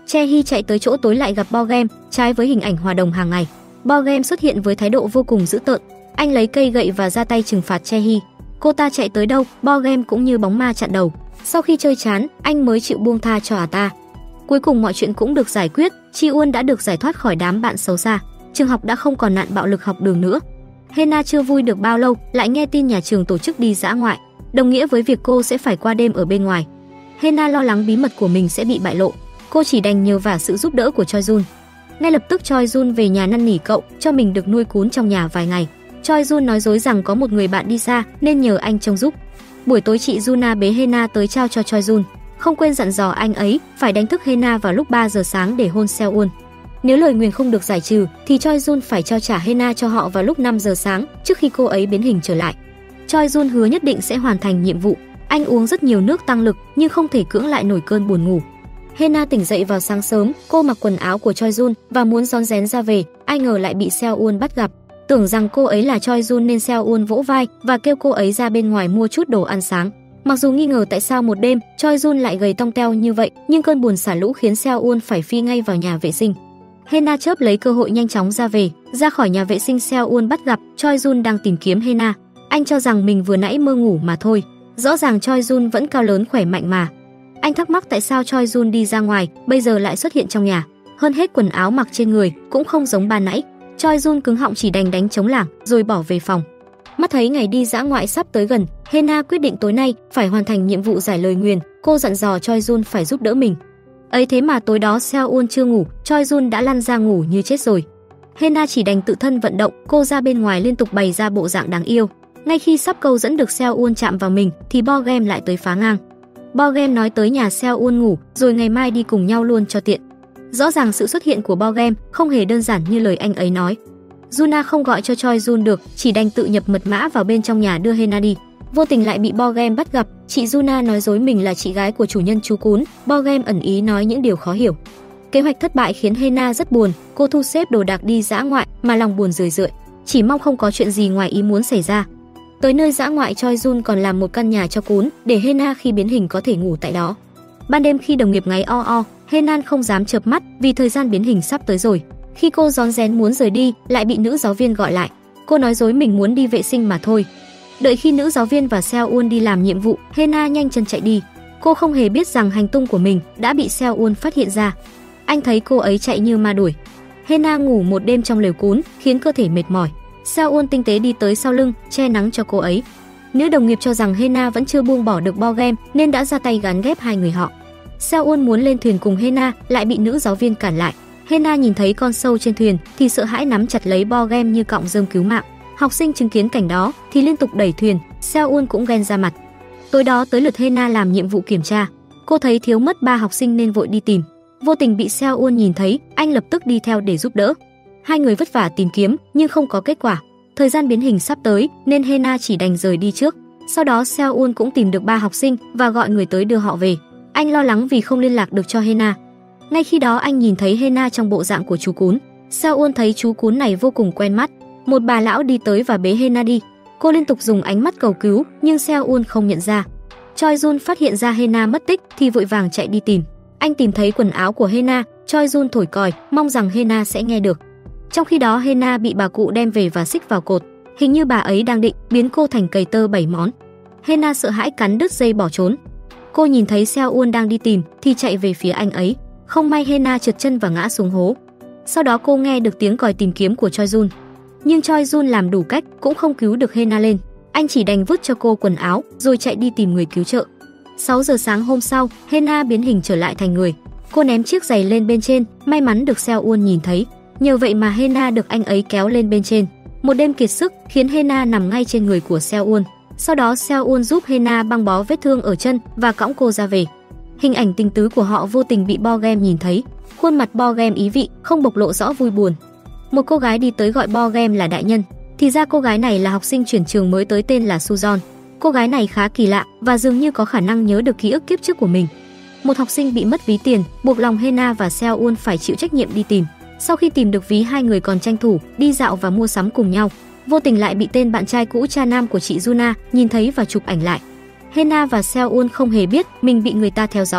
Che-hee chạy tới chỗ tối lại gặp Bo Game, trái với hình ảnh hòa đồng hàng ngày. Bo Game xuất hiện với thái độ vô cùng dữ tợn. Anh lấy cây gậy và ra tay trừng phạt Che-hee. Cô ta chạy tới đâu, Bo Game cũng như bóng ma chặn đầu. Sau khi chơi chán, anh mới chịu buông tha cho ả ta. Cuối cùng mọi chuyện cũng được giải quyết, Chi Uôn đã được giải thoát khỏi đám bạn xấu xa. Trường học đã không còn nạn bạo lực học đường nữa. Hena chưa vui được bao lâu, lại nghe tin nhà trường tổ chức đi dã ngoại, đồng nghĩa với việc cô sẽ phải qua đêm ở bên ngoài. Hena lo lắng bí mật của mình sẽ bị bại lộ, cô chỉ đành nhờ vả sự giúp đỡ của Choi Jun. Ngay lập tức Choi Jun về nhà năn nỉ cậu cho mình được nuôi cún trong nhà vài ngày. Choi Jun nói dối rằng có một người bạn đi xa nên nhờ anh trông giúp. Buổi tối chị Juna bế Hena tới trao cho Choi Jun, không quên dặn dò anh ấy phải đánh thức Hena vào lúc ba giờ sáng để hôn Seo-un. Nếu lời nguyền không được giải trừ thì Choi Jun phải trao trả Hena cho họ vào lúc năm giờ sáng trước khi cô ấy biến hình trở lại. Choi Jun hứa nhất định sẽ hoàn thành nhiệm vụ. Anh uống rất nhiều nước tăng lực nhưng không thể cưỡng lại nổi cơn buồn ngủ. Hena tỉnh dậy vào sáng sớm, cô mặc quần áo của Choi Jun và muốn rón rén ra về, ai ngờ lại bị Seo-un bắt gặp. Tưởng rằng cô ấy là Choi Jun nên Seo-un vỗ vai và kêu cô ấy ra bên ngoài mua chút đồ ăn sáng. Mặc dù nghi ngờ tại sao một đêm Choi Jun lại gầy tong teo như vậy, nhưng cơn buồn xả lũ khiến Seo-un phải phi ngay vào nhà vệ sinh. Hena chớp lấy cơ hội nhanh chóng ra về. Ra khỏi nhà vệ sinh, Seo-un bắt gặp Choi Jun đang tìm kiếm Hena. Anh cho rằng mình vừa nãy mơ ngủ mà thôi. Rõ ràng Choi Jun vẫn cao lớn khỏe mạnh mà. Anh thắc mắc tại sao Choi Jun đi ra ngoài bây giờ lại xuất hiện trong nhà. Hơn hết quần áo mặc trên người cũng không giống ban nãy. Choi Jun cứng họng chỉ đành đánh trống lảng rồi bỏ về phòng. Mắt thấy ngày đi dã ngoại sắp tới gần, Hena quyết định tối nay phải hoàn thành nhiệm vụ giải lời nguyền. Cô dặn dò Choi Jun phải giúp đỡ mình. Ấy thế mà tối đó Seo-un chưa ngủ, Choi Jun đã lăn ra ngủ như chết rồi. Hena chỉ đành tự thân vận động, cô ra bên ngoài liên tục bày ra bộ dạng đáng yêu. Ngay khi sắp câu dẫn được Seo-un chạm vào mình thì Bo Game lại tới phá ngang. Bo Game nói tới nhà Seo-un ngủ rồi ngày mai đi cùng nhau luôn cho tiện. Rõ ràng sự xuất hiện của Bo Game không hề đơn giản như lời anh ấy nói. Juna không gọi cho Choi Jun được, chỉ đành tự nhập mật mã vào bên trong nhà đưa Hena đi. Vô tình lại bị Bo Game bắt gặp. Chị Juna nói dối mình là chị gái của chủ nhân chú cún. Bo Game ẩn ý nói những điều khó hiểu. Kế hoạch thất bại khiến Hena rất buồn. Cô thu xếp đồ đạc đi dã ngoại mà lòng buồn rười rượi, chỉ mong không có chuyện gì ngoài ý muốn xảy ra. Tới nơi dã ngoại, Choi Jun còn làm một căn nhà cho cún để Hena khi biến hình có thể ngủ tại đó. Ban đêm khi đồng nghiệp ngáy o o, Hena không dám chợp mắt vì thời gian biến hình sắp tới rồi. Khi cô rón rén muốn rời đi, lại bị nữ giáo viên gọi lại. Cô nói dối mình muốn đi vệ sinh mà thôi. Đợi khi nữ giáo viên và Seo-un đi làm nhiệm vụ, Hena nhanh chân chạy đi. Cô không hề biết rằng hành tung của mình đã bị Seo-un phát hiện ra. Anh thấy cô ấy chạy như ma đuổi. Hena ngủ một đêm trong lều cún khiến cơ thể mệt mỏi. Seo-un tinh tế đi tới sau lưng, che nắng cho cô ấy. Nữ đồng nghiệp cho rằng Hena vẫn chưa buông bỏ được Bo Game nên đã ra tay gán ghép hai người họ. Seo-un muốn lên thuyền cùng Hena lại bị nữ giáo viên cản lại. Hena nhìn thấy con sâu trên thuyền thì sợ hãi nắm chặt lấy Bo Game như cọng rơm cứu mạng. Học sinh chứng kiến cảnh đó thì liên tục đẩy thuyền, Seo-un cũng ghen ra mặt. Tối đó tới lượt Hena làm nhiệm vụ kiểm tra. Cô thấy thiếu mất ba học sinh nên vội đi tìm. Vô tình bị Seo-un nhìn thấy, anh lập tức đi theo để giúp đỡ. Hai người vất vả tìm kiếm nhưng không có kết quả. Thời gian biến hình sắp tới nên Hena chỉ đành rời đi trước. Sau đó Seo-un cũng tìm được ba học sinh và gọi người tới đưa họ về. Anh lo lắng vì không liên lạc được cho Hena. Ngay khi đó anh nhìn thấy Hena trong bộ dạng của chú cún. Seo-un thấy chú cún này vô cùng quen mắt. Một bà lão đi tới và bế Hena đi. Cô liên tục dùng ánh mắt cầu cứu nhưng Seo-un không nhận ra. Choi Jun phát hiện ra Hena mất tích thì vội vàng chạy đi tìm. Anh tìm thấy quần áo của Hena, Choi Jun thổi còi, mong rằng Hena sẽ nghe được. Trong khi đó Hena bị bà cụ đem về và xích vào cột. Hình như bà ấy đang định biến cô thành cầy tơ bảy món. Hena sợ hãi cắn đứt dây bỏ trốn. Cô nhìn thấy Seo-un đang đi tìm thì chạy về phía anh ấy. Không may Hena trượt chân và ngã xuống hố. Sau đó cô nghe được tiếng còi tìm kiếm của Choi Jun. Nhưng Choi Jun làm đủ cách cũng không cứu được Hena lên. Anh chỉ đành vứt cho cô quần áo rồi chạy đi tìm người cứu trợ. sáu giờ sáng hôm sau, Hena biến hình trở lại thành người. Cô ném chiếc giày lên bên trên, may mắn được Seo-un nhìn thấy. Nhờ vậy mà Hena được anh ấy kéo lên bên trên. Một đêm kiệt sức khiến Hena nằm ngay trên người của Seo-un. Sau đó Seo-un giúp Hena băng bó vết thương ở chân và cõng cô ra về. Hình ảnh tình tứ của họ vô tình bị Bo Game nhìn thấy. Khuôn mặt Bo Game ý vị, không bộc lộ rõ vui buồn. Một cô gái đi tới gọi Bo Game là đại nhân. Thì ra cô gái này là học sinh chuyển trường mới tới tên là Sujon. Cô gái này khá kỳ lạ và dường như có khả năng nhớ được ký ức kiếp trước của mình. Một học sinh bị mất ví tiền, buộc lòng Hena và Seo-un phải chịu trách nhiệm đi tìm. Sau khi tìm được ví, hai người còn tranh thủ đi dạo và mua sắm cùng nhau. Vô tình lại bị tên bạn trai cũ cha nam của chị Juna nhìn thấy và chụp ảnh lại. Hena và Seo-un không hề biết mình bị người ta theo dõi.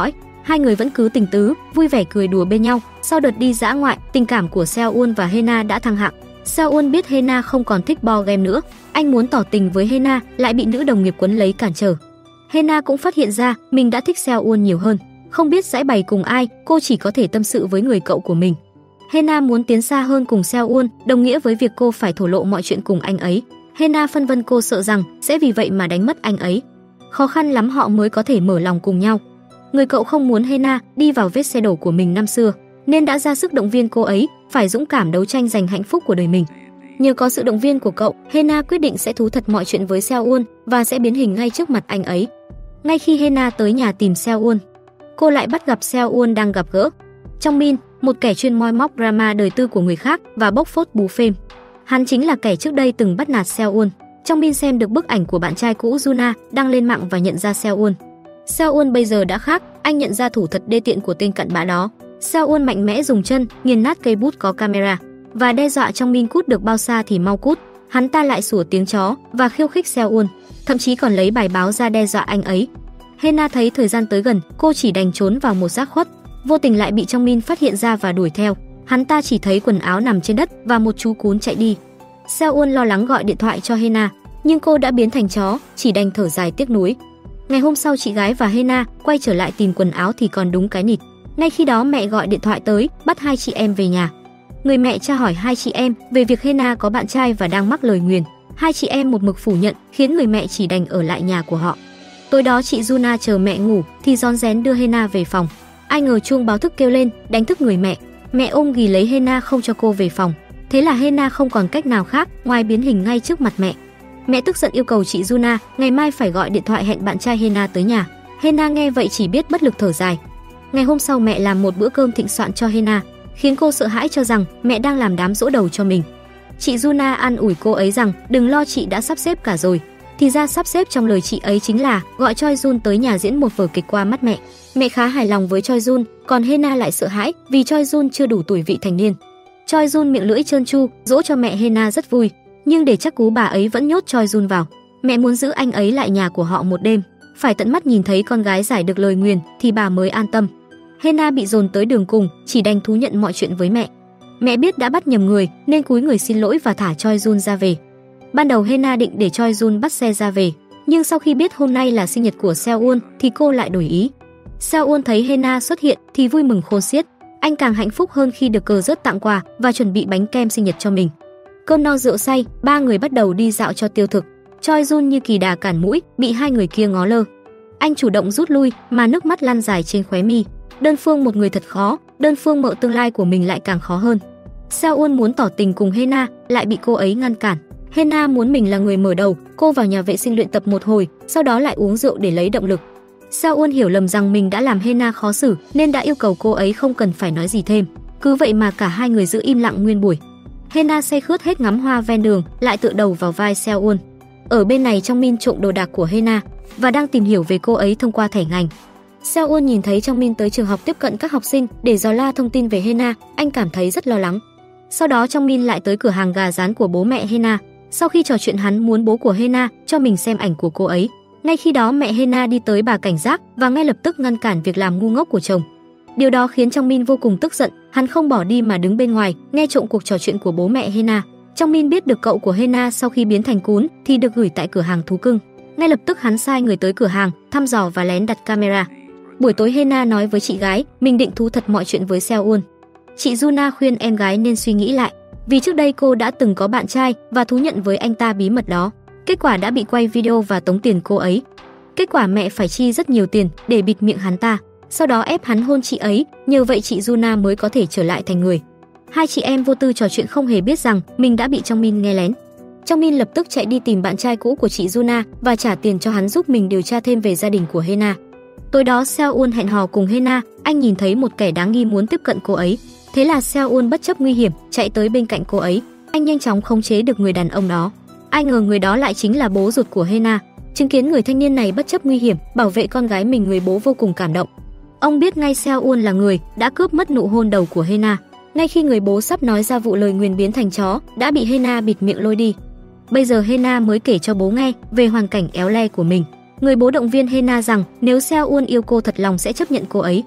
Hai người vẫn cứ tình tứ, vui vẻ cười đùa bên nhau. Sau đợt đi dã ngoại, tình cảm của Seoul và Hena đã thăng hạng. Seoul biết Hena không còn thích board game nữa, anh muốn tỏ tình với Hena lại bị nữ đồng nghiệp quấn lấy cản trở. Hena cũng phát hiện ra mình đã thích Seoul nhiều hơn, không biết giải bày cùng ai, cô chỉ có thể tâm sự với người cậu của mình. Hena muốn tiến xa hơn cùng Seoul, đồng nghĩa với việc cô phải thổ lộ mọi chuyện cùng anh ấy. Hena phân vân, cô sợ rằng sẽ vì vậy mà đánh mất anh ấy. Khó khăn lắm họ mới có thể mở lòng cùng nhau. Người cậu không muốn Hena đi vào vết xe đổ của mình năm xưa, nên đã ra sức động viên cô ấy phải dũng cảm đấu tranh giành hạnh phúc của đời mình. Nhờ có sự động viên của cậu, Hena quyết định sẽ thú thật mọi chuyện với Seoul và sẽ biến hình ngay trước mặt anh ấy. Ngay khi Hena tới nhà tìm Seoul, cô lại bắt gặp Seoul đang gặp gỡ Trong Min, một kẻ chuyên moi móc drama đời tư của người khác và bóc phốt bù phêm. Hắn chính là kẻ trước đây từng bắt nạt Seoul. Trong Min xem được bức ảnh của bạn trai cũ Juna đăng lên mạng và nhận ra Seoul. Seoul bây giờ đã khác, anh nhận ra thủ thật đê tiện của tên cặn bã đó. Seoul mạnh mẽ dùng chân nghiền nát cây bút có camera và đe dọa Trong Min cút được bao xa thì mau cút. Hắn ta lại sủa tiếng chó và khiêu khích Seoul, thậm chí còn lấy bài báo ra đe dọa anh ấy. Hena thấy thời gian tới gần, cô chỉ đành trốn vào một góc khuất, vô tình lại bị Trong Min phát hiện ra và đuổi theo. Hắn ta chỉ thấy quần áo nằm trên đất và một chú cún chạy đi. Seoul lo lắng gọi điện thoại cho Hena, nhưng cô đã biến thành chó, chỉ đành thở dài tiếc nuối. Ngày hôm sau, chị gái và Hena quay trở lại tìm quần áo thì còn đúng cái nịt. Ngay khi đó mẹ gọi điện thoại tới, bắt hai chị em về nhà. Người mẹ tra hỏi hai chị em về việc Hena có bạn trai và đang mắc lời nguyền. Hai chị em một mực phủ nhận, khiến người mẹ chỉ đành ở lại nhà của họ. Tối đó chị Juna chờ mẹ ngủ thì rón rén đưa Hena về phòng. Ai ngờ chuông báo thức kêu lên, đánh thức người mẹ. Mẹ ôm ghì lấy Hena không cho cô về phòng. Thế là Hena không còn cách nào khác ngoài biến hình ngay trước mặt mẹ. Mẹ tức giận yêu cầu chị Juna ngày mai phải gọi điện thoại hẹn bạn trai Hena tới nhà. Hena nghe vậy chỉ biết bất lực thở dài. Ngày hôm sau mẹ làm một bữa cơm thịnh soạn cho Hena, khiến cô sợ hãi cho rằng mẹ đang làm đám giỗ đầu cho mình. Chị Juna an ủi cô ấy rằng đừng lo, chị đã sắp xếp cả rồi. Thì ra sắp xếp trong lời chị ấy chính là gọi Choi Jun tới nhà diễn một vở kịch qua mắt mẹ. Mẹ khá hài lòng với Choi Jun, còn Hena lại sợ hãi vì Choi Jun chưa đủ tuổi vị thành niên. Choi Jun miệng lưỡi trơn tru, dỗ cho mẹ Hena rất vui, nhưng để chắc cú bà ấy vẫn nhốt Choi Jun vào. Mẹ muốn giữ anh ấy lại nhà của họ một đêm, phải tận mắt nhìn thấy con gái giải được lời nguyền thì bà mới an tâm. Hena bị dồn tới đường cùng, chỉ đành thú nhận mọi chuyện với mẹ. Mẹ biết đã bắt nhầm người nên cúi người xin lỗi và thả Choi Jun ra về. Ban đầu Hena định để Choi Jun bắt xe ra về, nhưng sau khi biết hôm nay là sinh nhật của Seoul thì cô lại đổi ý. Seoul thấy Hena xuất hiện thì vui mừng khôn xiết. Anh càng hạnh phúc hơn khi được cờ rớt tặng quà và chuẩn bị bánh kem sinh nhật cho mình. Cơm no rượu say, ba người bắt đầu đi dạo cho tiêu thực. Choi Jun như kỳ đà cản mũi, bị hai người kia ngó lơ. Anh chủ động rút lui mà nước mắt lăn dài trên khóe mi. Đơn phương một người thật khó, đơn phương mợ tương lai của mình lại càng khó hơn. Seoul muốn tỏ tình cùng Hena lại bị cô ấy ngăn cản. Hena muốn mình là người mở đầu, cô vào nhà vệ sinh luyện tập một hồi, sau đó lại uống rượu để lấy động lực. Seoul hiểu lầm rằng mình đã làm Hena khó xử nên đã yêu cầu cô ấy không cần phải nói gì thêm. Cứ vậy mà cả hai người giữ im lặng nguyên buổi. Hena say khướt hết ngắm hoa ven đường, lại tựa đầu vào vai Seoul. Ở bên này Trong Min trộm đồ đạc của Hena và đang tìm hiểu về cô ấy thông qua thẻ ngành. Seoul nhìn thấy Trong Min tới trường học tiếp cận các học sinh để dò la thông tin về Hena, anh cảm thấy rất lo lắng. Sau đó Trong Min lại tới cửa hàng gà rán của bố mẹ Hena. Sau khi trò chuyện hắn muốn bố của Hena cho mình xem ảnh của cô ấy. Ngay khi đó mẹ Hena đi tới, bà cảnh giác và ngay lập tức ngăn cản việc làm ngu ngốc của chồng. Điều đó khiến Trong Min vô cùng tức giận, hắn không bỏ đi mà đứng bên ngoài nghe trộm cuộc trò chuyện của bố mẹ Hena. Trong Min biết được cậu của Hena sau khi biến thành cún thì được gửi tại cửa hàng thú cưng. Ngay lập tức hắn sai người tới cửa hàng thăm dò và lén đặt camera. Buổi tối Hena nói với chị gái mình định thú thật mọi chuyện với Seoul. Chị Juna khuyên em gái nên suy nghĩ lại, vì trước đây cô đã từng có bạn trai và thú nhận với anh ta bí mật đó. Kết quả đã bị quay video và tống tiền cô ấy. Kết quả mẹ phải chi rất nhiều tiền để bịt miệng hắn ta, sau đó ép hắn hôn chị ấy, nhờ vậy chị Juna mới có thể trở lại thành người. Hai chị em vô tư trò chuyện không hề biết rằng mình đã bị Trong Min nghe lén. Trong Min lập tức chạy đi tìm bạn trai cũ của chị Juna và trả tiền cho hắn giúp mình điều tra thêm về gia đình của Hena. Tối đó Seoul hẹn hò cùng Hena, anh nhìn thấy một kẻ đáng nghi muốn tiếp cận cô ấy. Thế là Seoul bất chấp nguy hiểm chạy tới bên cạnh cô ấy. Anh nhanh chóng khống chế được người đàn ông đó. Ai ngờ người đó lại chính là bố ruột của Hena. Chứng kiến người thanh niên này bất chấp nguy hiểm bảo vệ con gái mình, người bố vô cùng cảm động. Ông biết ngay Seoul là người đã cướp mất nụ hôn đầu của Hena. Ngay khi người bố sắp nói ra vụ lời nguyền biến thành chó đã bị Hena bịt miệng lôi đi. Bây giờ Hena mới kể cho bố nghe về hoàn cảnh éo le của mình. Người bố động viên Hena rằng nếu Seoul yêu cô thật lòng sẽ chấp nhận cô ấy.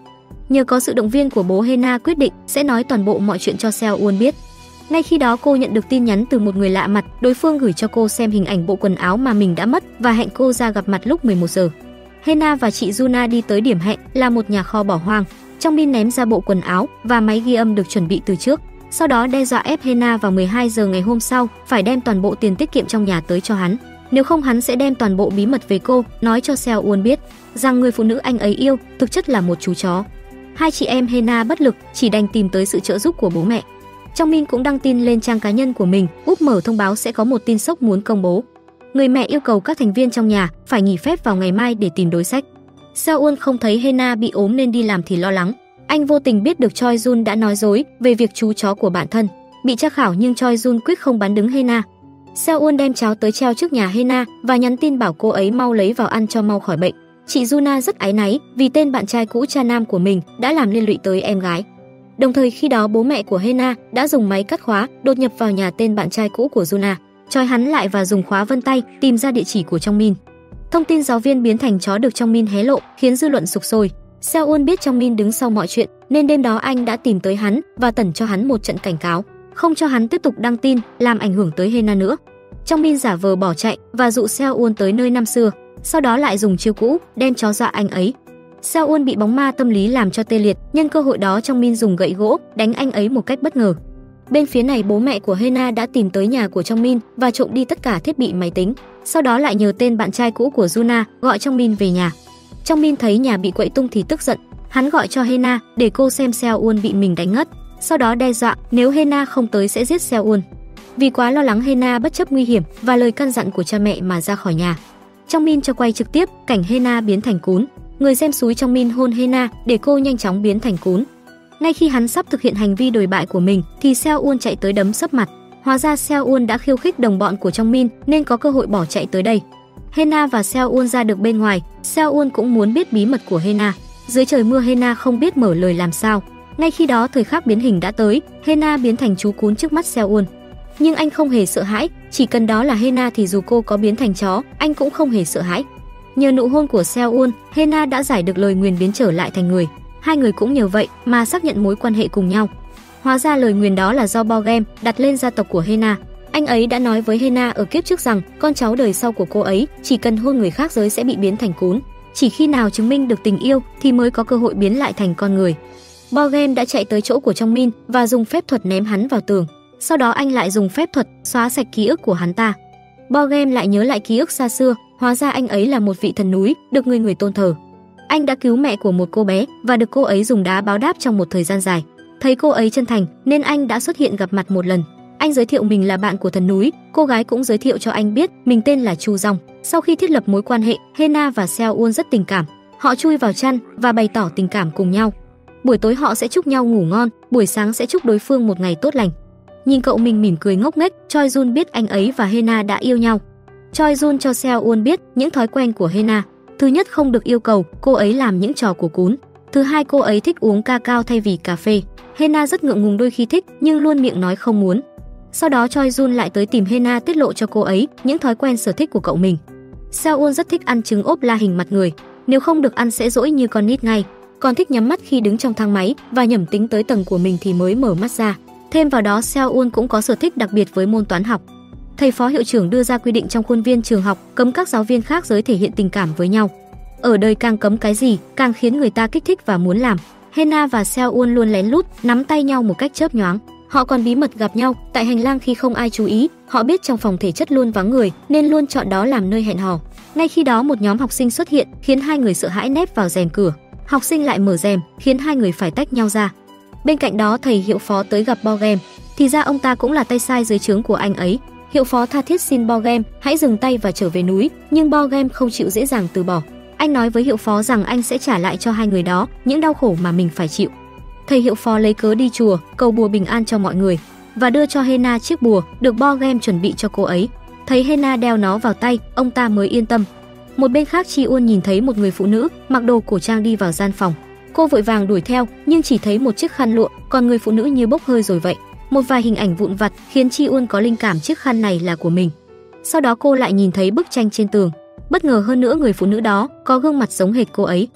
Nhờ có sự động viên của bố, Hena quyết định sẽ nói toàn bộ mọi chuyện cho Seo-un biết. Ngay khi đó cô nhận được tin nhắn từ một người lạ mặt, đối phương gửi cho cô xem hình ảnh bộ quần áo mà mình đã mất và hẹn cô ra gặp mặt lúc mười một giờ. Hena và chị Juna đi tới điểm hẹn là một nhà kho bỏ hoang. Trong Min ném ra bộ quần áo và máy ghi âm được chuẩn bị từ trước, sau đó đe dọa ép Hena vào mười hai giờ ngày hôm sau phải đem toàn bộ tiền tiết kiệm trong nhà tới cho hắn. Nếu không hắn sẽ đem toàn bộ bí mật về cô nói cho Seo-un biết rằng người phụ nữ anh ấy yêu thực chất là một chú chó. Hai chị em Hena bất lực chỉ đành tìm tới sự trợ giúp của bố mẹ. Trong Min cũng đăng tin lên trang cá nhân của mình, úp mở thông báo sẽ có một tin sốc muốn công bố. Người mẹ yêu cầu các thành viên trong nhà phải nghỉ phép vào ngày mai để tìm đối sách. Seo-un không thấy Hena bị ốm nên đi làm thì lo lắng. Anh vô tình biết được Choi Jun đã nói dối về việc chú chó của bản thân bị tra khảo, nhưng Choi Jun quyết không bán đứng Hena. Seo-un đem cháo tới treo trước nhà Hena và nhắn tin bảo cô ấy mau lấy vào ăn cho mau khỏi bệnh. Chị Juna rất áy náy vì tên bạn trai cũ cha nam của mình đã làm liên lụy tới em gái. Đồng thời khi đó bố mẹ của Hena đã dùng máy cắt khóa đột nhập vào nhà tên bạn trai cũ của Juna, trói hắn lại và dùng khóa vân tay tìm ra địa chỉ của Trong Min. Thông tin giáo viên biến thành chó được Trong Min hé lộ khiến dư luận sục sôi. Seo-un biết Trong Min đứng sau mọi chuyện nên đêm đó anh đã tìm tới hắn và tẩn cho hắn một trận cảnh cáo, không cho hắn tiếp tục đăng tin làm ảnh hưởng tới Hena nữa. Trong Min giả vờ bỏ chạy và dụ Seo-un tới nơi năm xưa, sau đó lại dùng chiêu cũ đem chó dọa anh ấy. Seo-un bị bóng ma tâm lý làm cho tê liệt, nhân cơ hội đó Trong Min dùng gậy gỗ đánh anh ấy một cách bất ngờ. Bên phía này bố mẹ của Hena đã tìm tới nhà của Trong Min và trộm đi tất cả thiết bị máy tính, sau đó lại nhờ tên bạn trai cũ của Juna gọi Trong Min về nhà. Trong Min thấy nhà bị quậy tung thì tức giận, hắn gọi cho Hena để cô xem Seo-un bị mình đánh ngất, sau đó đe dọa nếu Hena không tới sẽ giết Seo-un. Vì quá lo lắng, Hena bất chấp nguy hiểm và lời căn dặn của cha mẹ mà ra khỏi nhà. Trong Min cho quay trực tiếp cảnh Hena biến thành cún. Người xem xúi Trong Min hôn Hena để cô nhanh chóng biến thành cún. Ngay khi hắn sắp thực hiện hành vi đồi bại của mình thì Seo-un chạy tới đấm sấp mặt. Hóa ra Seo-un đã khiêu khích đồng bọn của Trong Min nên có cơ hội bỏ chạy tới đây. Hena và Seo-un ra được bên ngoài, Seo-un cũng muốn biết bí mật của Hena. Dưới trời mưa Hena không biết mở lời làm sao. Ngay khi đó thời khắc biến hình đã tới, Hena biến thành chú cún trước mắt Seo-un. Nhưng anh không hề sợ hãi, chỉ cần đó là Hena thì dù cô có biến thành chó, anh cũng không hề sợ hãi. Nhờ nụ hôn của Seo-un, Hena đã giải được lời nguyền biến trở lại thành người. Hai người cũng nhờ vậy mà xác nhận mối quan hệ cùng nhau. Hóa ra lời nguyền đó là do Bo-gem đặt lên gia tộc của Hena. Anh ấy đã nói với Hena ở kiếp trước rằng con cháu đời sau của cô ấy chỉ cần hôn người khác giới sẽ bị biến thành cún. Chỉ khi nào chứng minh được tình yêu thì mới có cơ hội biến lại thành con người. Bo-gem đã chạy tới chỗ của Trong Min và dùng phép thuật ném hắn vào tường. Sau đó anh lại dùng phép thuật xóa sạch ký ức của hắn ta. Bo-gem lại nhớ lại ký ức xa xưa, hóa ra anh ấy là một vị thần núi được người người tôn thờ. Anh đã cứu mẹ của một cô bé và được cô ấy dùng đá báo đáp trong một thời gian dài. Thấy cô ấy chân thành nên anh đã xuất hiện gặp mặt một lần. Anh giới thiệu mình là bạn của thần núi, cô gái cũng giới thiệu cho anh biết mình tên là Chu Dong. Sau khi thiết lập mối quan hệ, Hena và Seo-un rất tình cảm. Họ chui vào chăn và bày tỏ tình cảm cùng nhau. Buổi tối họ sẽ chúc nhau ngủ ngon, buổi sáng sẽ chúc đối phương một ngày tốt lành. Nhìn cậu mình mỉm cười ngốc nghếch, Choi Jun biết anh ấy và Hena đã yêu nhau. Choi Jun cho Seo-un biết những thói quen của Hena. Thứ nhất, không được yêu cầu cô ấy làm những trò của cún. Thứ hai, cô ấy thích uống cacao thay vì cà phê. Hena rất ngượng ngùng đôi khi thích nhưng luôn miệng nói không muốn. Sau đó Choi Jun lại tới tìm Hena tiết lộ cho cô ấy những thói quen sở thích của cậu mình. Seo-un rất thích ăn trứng ốp la hình mặt người, nếu không được ăn sẽ dỗi như con nít ngay. Còn thích nhắm mắt khi đứng trong thang máy và nhẩm tính tới tầng của mình thì mới mở mắt ra. Thêm vào đó, Seo-un cũng có sở thích đặc biệt với môn toán học. Thầy phó hiệu trưởng đưa ra quy định trong khuôn viên trường học cấm các giáo viên khác giới thể hiện tình cảm với nhau. Ở đời càng cấm cái gì càng khiến người ta kích thích và muốn làm. Hena và Seo-un luôn lén lút nắm tay nhau một cách chớp nhoáng. Họ còn bí mật gặp nhau tại hành lang khi không ai chú ý. Họ biết trong phòng thể chất luôn vắng người nên luôn chọn đó làm nơi hẹn hò. Ngay khi đó một nhóm học sinh xuất hiện khiến hai người sợ hãi nép vào rèm cửa. Học sinh lại mở rèm khiến hai người phải tách nhau ra. Bên cạnh đó thầy hiệu phó tới gặp Bo-gem. Thì ra ông ta cũng là tay sai dưới trướng của anh ấy. Hiệu phó tha thiết xin Bo-gem hãy dừng tay và trở về núi, nhưng Bo-gem không chịu dễ dàng từ bỏ. Anh nói với hiệu phó rằng anh sẽ trả lại cho hai người đó những đau khổ mà mình phải chịu. Thầy hiệu phó lấy cớ đi chùa cầu bùa bình an cho mọi người và đưa cho Hena chiếc bùa được Bo-gem chuẩn bị cho cô ấy. Thấy Hena đeo nó vào tay, ông ta mới yên tâm. Một bên khác, Ji-un nhìn thấy một người phụ nữ mặc đồ cổ trang đi vào gian phòng. Cô vội vàng đuổi theo nhưng chỉ thấy một chiếc khăn lụa, còn người phụ nữ như bốc hơi rồi vậy. Một vài hình ảnh vụn vặt khiến Ji-un có linh cảm chiếc khăn này là của mình. Sau đó cô lại nhìn thấy bức tranh trên tường. Bất ngờ hơn nữa, người phụ nữ đó có gương mặt giống hệt cô ấy.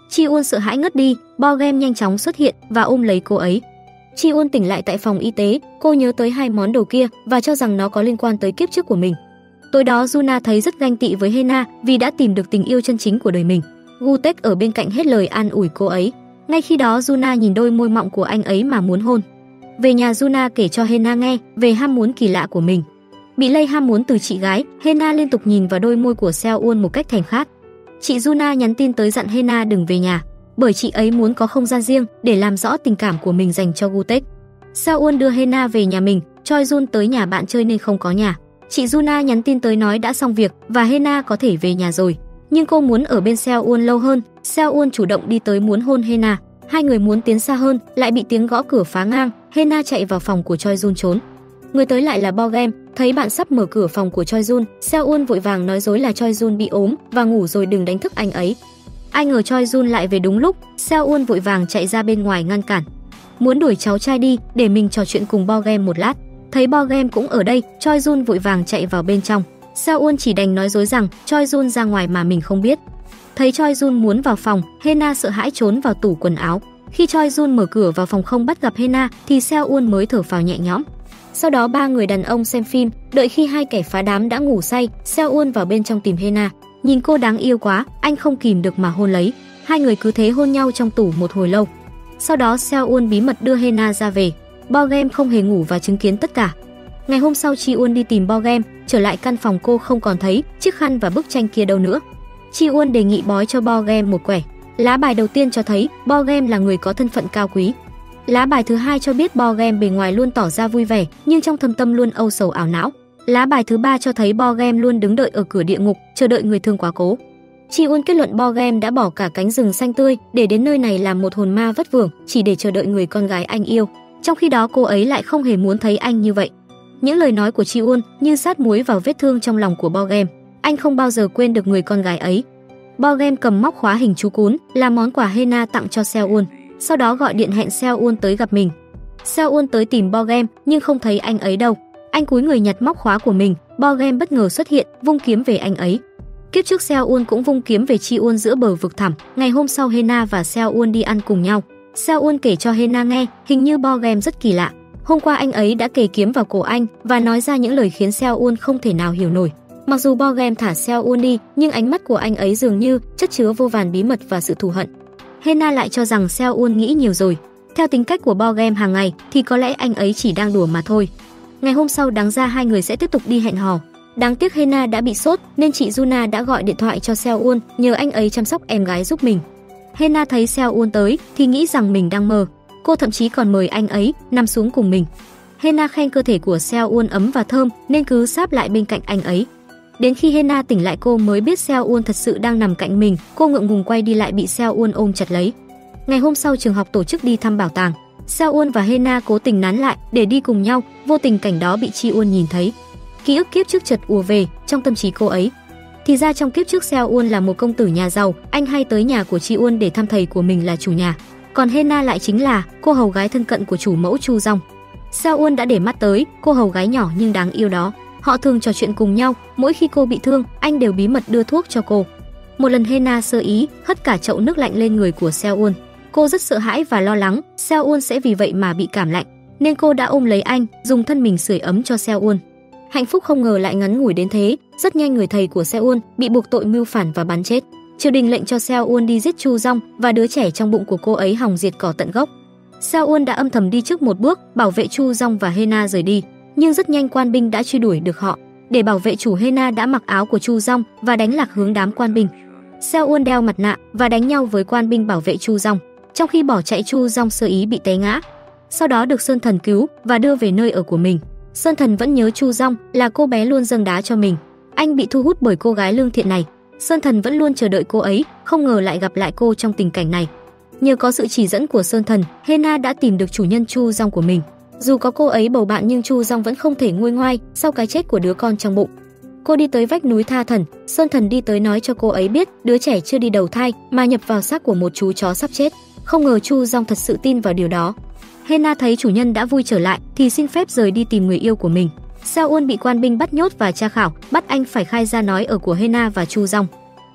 Chi Un sợ hãi ngất đi, Bo Game nhanh chóng xuất hiện và ôm lấy cô ấy. Chi Un tỉnh lại tại phòng y tế, cô nhớ tới hai món đồ kia và cho rằng nó có liên quan tới kiếp trước của mình. Tối đó Juna thấy rất ganh tị với Hena vì đã tìm được tình yêu chân chính của đời mình. Gutek ở bên cạnh hết lời an ủi cô ấy. Ngay khi đó Juna nhìn đôi môi mọng của anh ấy mà muốn hôn. Về nhà Juna kể cho Hena nghe về ham muốn kỳ lạ của mình. Bị lây ham muốn từ chị gái, Hena liên tục nhìn vào đôi môi của Seoul một cách thèm khát. Chị Juna nhắn tin tới dặn Hena đừng về nhà, bởi chị ấy muốn có không gian riêng để làm rõ tình cảm của mình dành cho Gutek. Seoul đưa Hena về nhà mình, Choi Jun tới nhà bạn chơi nên không có nhà. Chị Juna nhắn tin tới nói đã xong việc và Hena có thể về nhà rồi, nhưng cô muốn ở bên Seoul lâu hơn. Seoul chủ động đi tới muốn hôn Hena. Hai người muốn tiến xa hơn, lại bị tiếng gõ cửa phá ngang. Hena chạy vào phòng của Choi Jun trốn. Người tới lại là Bo Game, thấy bạn sắp mở cửa phòng của Choi Jun, Seoul vội vàng nói dối là Choi Jun bị ốm và ngủ rồi đừng đánh thức anh ấy. Ai ngờ Choi Jun lại về đúng lúc, Seoul vội vàng chạy ra bên ngoài ngăn cản, muốn đuổi cháu trai đi để mình trò chuyện cùng Bo Game một lát. Thấy Bo Game cũng ở đây, Choi Jun vội vàng chạy vào bên trong. Seoul chỉ đành nói dối rằng Choi Jun ra ngoài mà mình không biết. Thấy Choi Jun muốn vào phòng, Hena sợ hãi trốn vào tủ quần áo. Khi Choi Jun mở cửa vào phòng không bắt gặp Hena thì Seoul mới thở phào nhẹ nhõm. Sau đó ba người đàn ông xem phim, đợi khi hai kẻ phá đám đã ngủ say, Seoul vào bên trong tìm Hena. Nhìn cô đáng yêu quá, anh không kìm được mà hôn lấy. Hai người cứ thế hôn nhau trong tủ một hồi lâu. Sau đó Seoul bí mật đưa Hena ra về. Bo Game không hề ngủ và chứng kiến tất cả. Ngày hôm sau Chi Un đi tìm Bo Game, trở lại căn phòng cô không còn thấy chiếc khăn và bức tranh kia đâu nữa. Chi Un đề nghị bói cho Bo Game một quẻ. Lá bài đầu tiên cho thấy Bo Game là người có thân phận cao quý. Lá bài thứ hai cho biết Bo Game bề ngoài luôn tỏ ra vui vẻ, nhưng trong thâm tâm luôn âu sầu ảo não. Lá bài thứ ba cho thấy Bo Game luôn đứng đợi ở cửa địa ngục, chờ đợi người thương quá cố. Chi Un kết luận Bo Game đã bỏ cả cánh rừng xanh tươi để đến nơi này làm một hồn ma vất vưởng, chỉ để chờ đợi người con gái anh yêu. Trong khi đó cô ấy lại không hề muốn thấy anh như vậy. Những lời nói của Chi Un như sát muối vào vết thương trong lòng của Bo Game. Anh không bao giờ quên được người con gái ấy. Bo Game cầm móc khóa hình chú cún là món quà Hena tặng cho Seoul. Sau đó gọi điện hẹn Seoul tới gặp mình. Seoul tới tìm Bo Game nhưng không thấy anh ấy đâu. Anh cúi người nhặt móc khóa của mình. Bo Game bất ngờ xuất hiện, vung kiếm về anh ấy. Kiếp trước Seoul cũng vung kiếm về Chi Un giữa bờ vực thẳm. Ngày hôm sau Hena và Seoul đi ăn cùng nhau. Seoul kể cho Hena nghe, hình như Bo Game rất kỳ lạ. Hôm qua anh ấy đã kề kiếm vào cổ anh và nói ra những lời khiến Seoul không thể nào hiểu nổi. Mặc dù Bo Game thả Seoul đi, nhưng ánh mắt của anh ấy dường như chất chứa vô vàn bí mật và sự thù hận. Hena lại cho rằng Seoul nghĩ nhiều rồi. Theo tính cách của Bo Game hàng ngày thì có lẽ anh ấy chỉ đang đùa mà thôi. Ngày hôm sau đáng ra hai người sẽ tiếp tục đi hẹn hò. Đáng tiếc Hena đã bị sốt nên chị Juna đã gọi điện thoại cho Seoul nhờ anh ấy chăm sóc em gái giúp mình. Hena thấy Seoul tới thì nghĩ rằng mình đang mơ. Cô thậm chí còn mời anh ấy nằm xuống cùng mình. Hena khen cơ thể của Seoul ấm và thơm nên cứ sáp lại bên cạnh anh ấy. Đến khi Hena tỉnh lại cô mới biết Seoul thật sự đang nằm cạnh mình. Cô ngượng ngùng quay đi lại bị Seoul ôm chặt lấy. Ngày hôm sau trường học tổ chức đi thăm bảo tàng. Seoul và Hena cố tình nán lại để đi cùng nhau. Vô tình cảnh đó bị Chi Un nhìn thấy. Ký ức kiếp trước chợt ùa về trong tâm trí cô ấy. Thì ra trong kiếp trước Seoul là một công tử nhà giàu, anh hay tới nhà của Chi Un để thăm thầy của mình là chủ nhà. Còn Hena lại chính là cô hầu gái thân cận của chủ mẫu Chu Dong. Seoul đã để mắt tới cô hầu gái nhỏ nhưng đáng yêu đó. Họ thường trò chuyện cùng nhau, mỗi khi cô bị thương, anh đều bí mật đưa thuốc cho cô. Một lần Hena sơ ý hất cả chậu nước lạnh lên người của Seoul. Cô rất sợ hãi và lo lắng Seoul sẽ vì vậy mà bị cảm lạnh, nên cô đã ôm lấy anh, dùng thân mình sưởi ấm cho Seoul. Hạnh phúc không ngờ lại ngắn ngủi đến thế. Rất nhanh người thầy của Seoul bị buộc tội mưu phản và bắn chết. Triều đình lệnh cho Seoul đi giết Chu Dong và đứa trẻ trong bụng của cô ấy hòng diệt cỏ tận gốc. Seoul đã âm thầm đi trước một bước, bảo vệ Chu Dong và Hena rời đi, nhưng rất nhanh quan binh đã truy đuổi được họ. Để bảo vệ chủ, Hena đã mặc áo của Chu Dong và đánh lạc hướng đám quan binh. Seoul đeo mặt nạ và đánh nhau với quan binh bảo vệ Chu Dong. Trong khi bỏ chạy, Chu Dong sơ ý bị té ngã. Sau đó được Sơn Thần cứu và đưa về nơi ở của mình. Sơn Thần vẫn nhớ Chu Dong là cô bé luôn dâng đá cho mình. Anh bị thu hút bởi cô gái lương thiện này. Sơn Thần vẫn luôn chờ đợi cô ấy, không ngờ lại gặp lại cô trong tình cảnh này. Nhờ có sự chỉ dẫn của Sơn Thần, Hena đã tìm được chủ nhân Chu Dong của mình. Dù có cô ấy bầu bạn nhưng Chu Dong vẫn không thể nguôi ngoai sau cái chết của đứa con trong bụng. Cô đi tới vách núi Tha Thần, Sơn Thần đi tới nói cho cô ấy biết đứa trẻ chưa đi đầu thai mà nhập vào xác của một chú chó sắp chết. Không ngờ Chu Dong thật sự tin vào điều đó. Hena thấy chủ nhân đã vui trở lại thì xin phép rời đi tìm người yêu của mình. Seoul bị quan binh bắt nhốt và tra khảo, bắt anh phải khai ra nói ở của Hena và Chu Dong.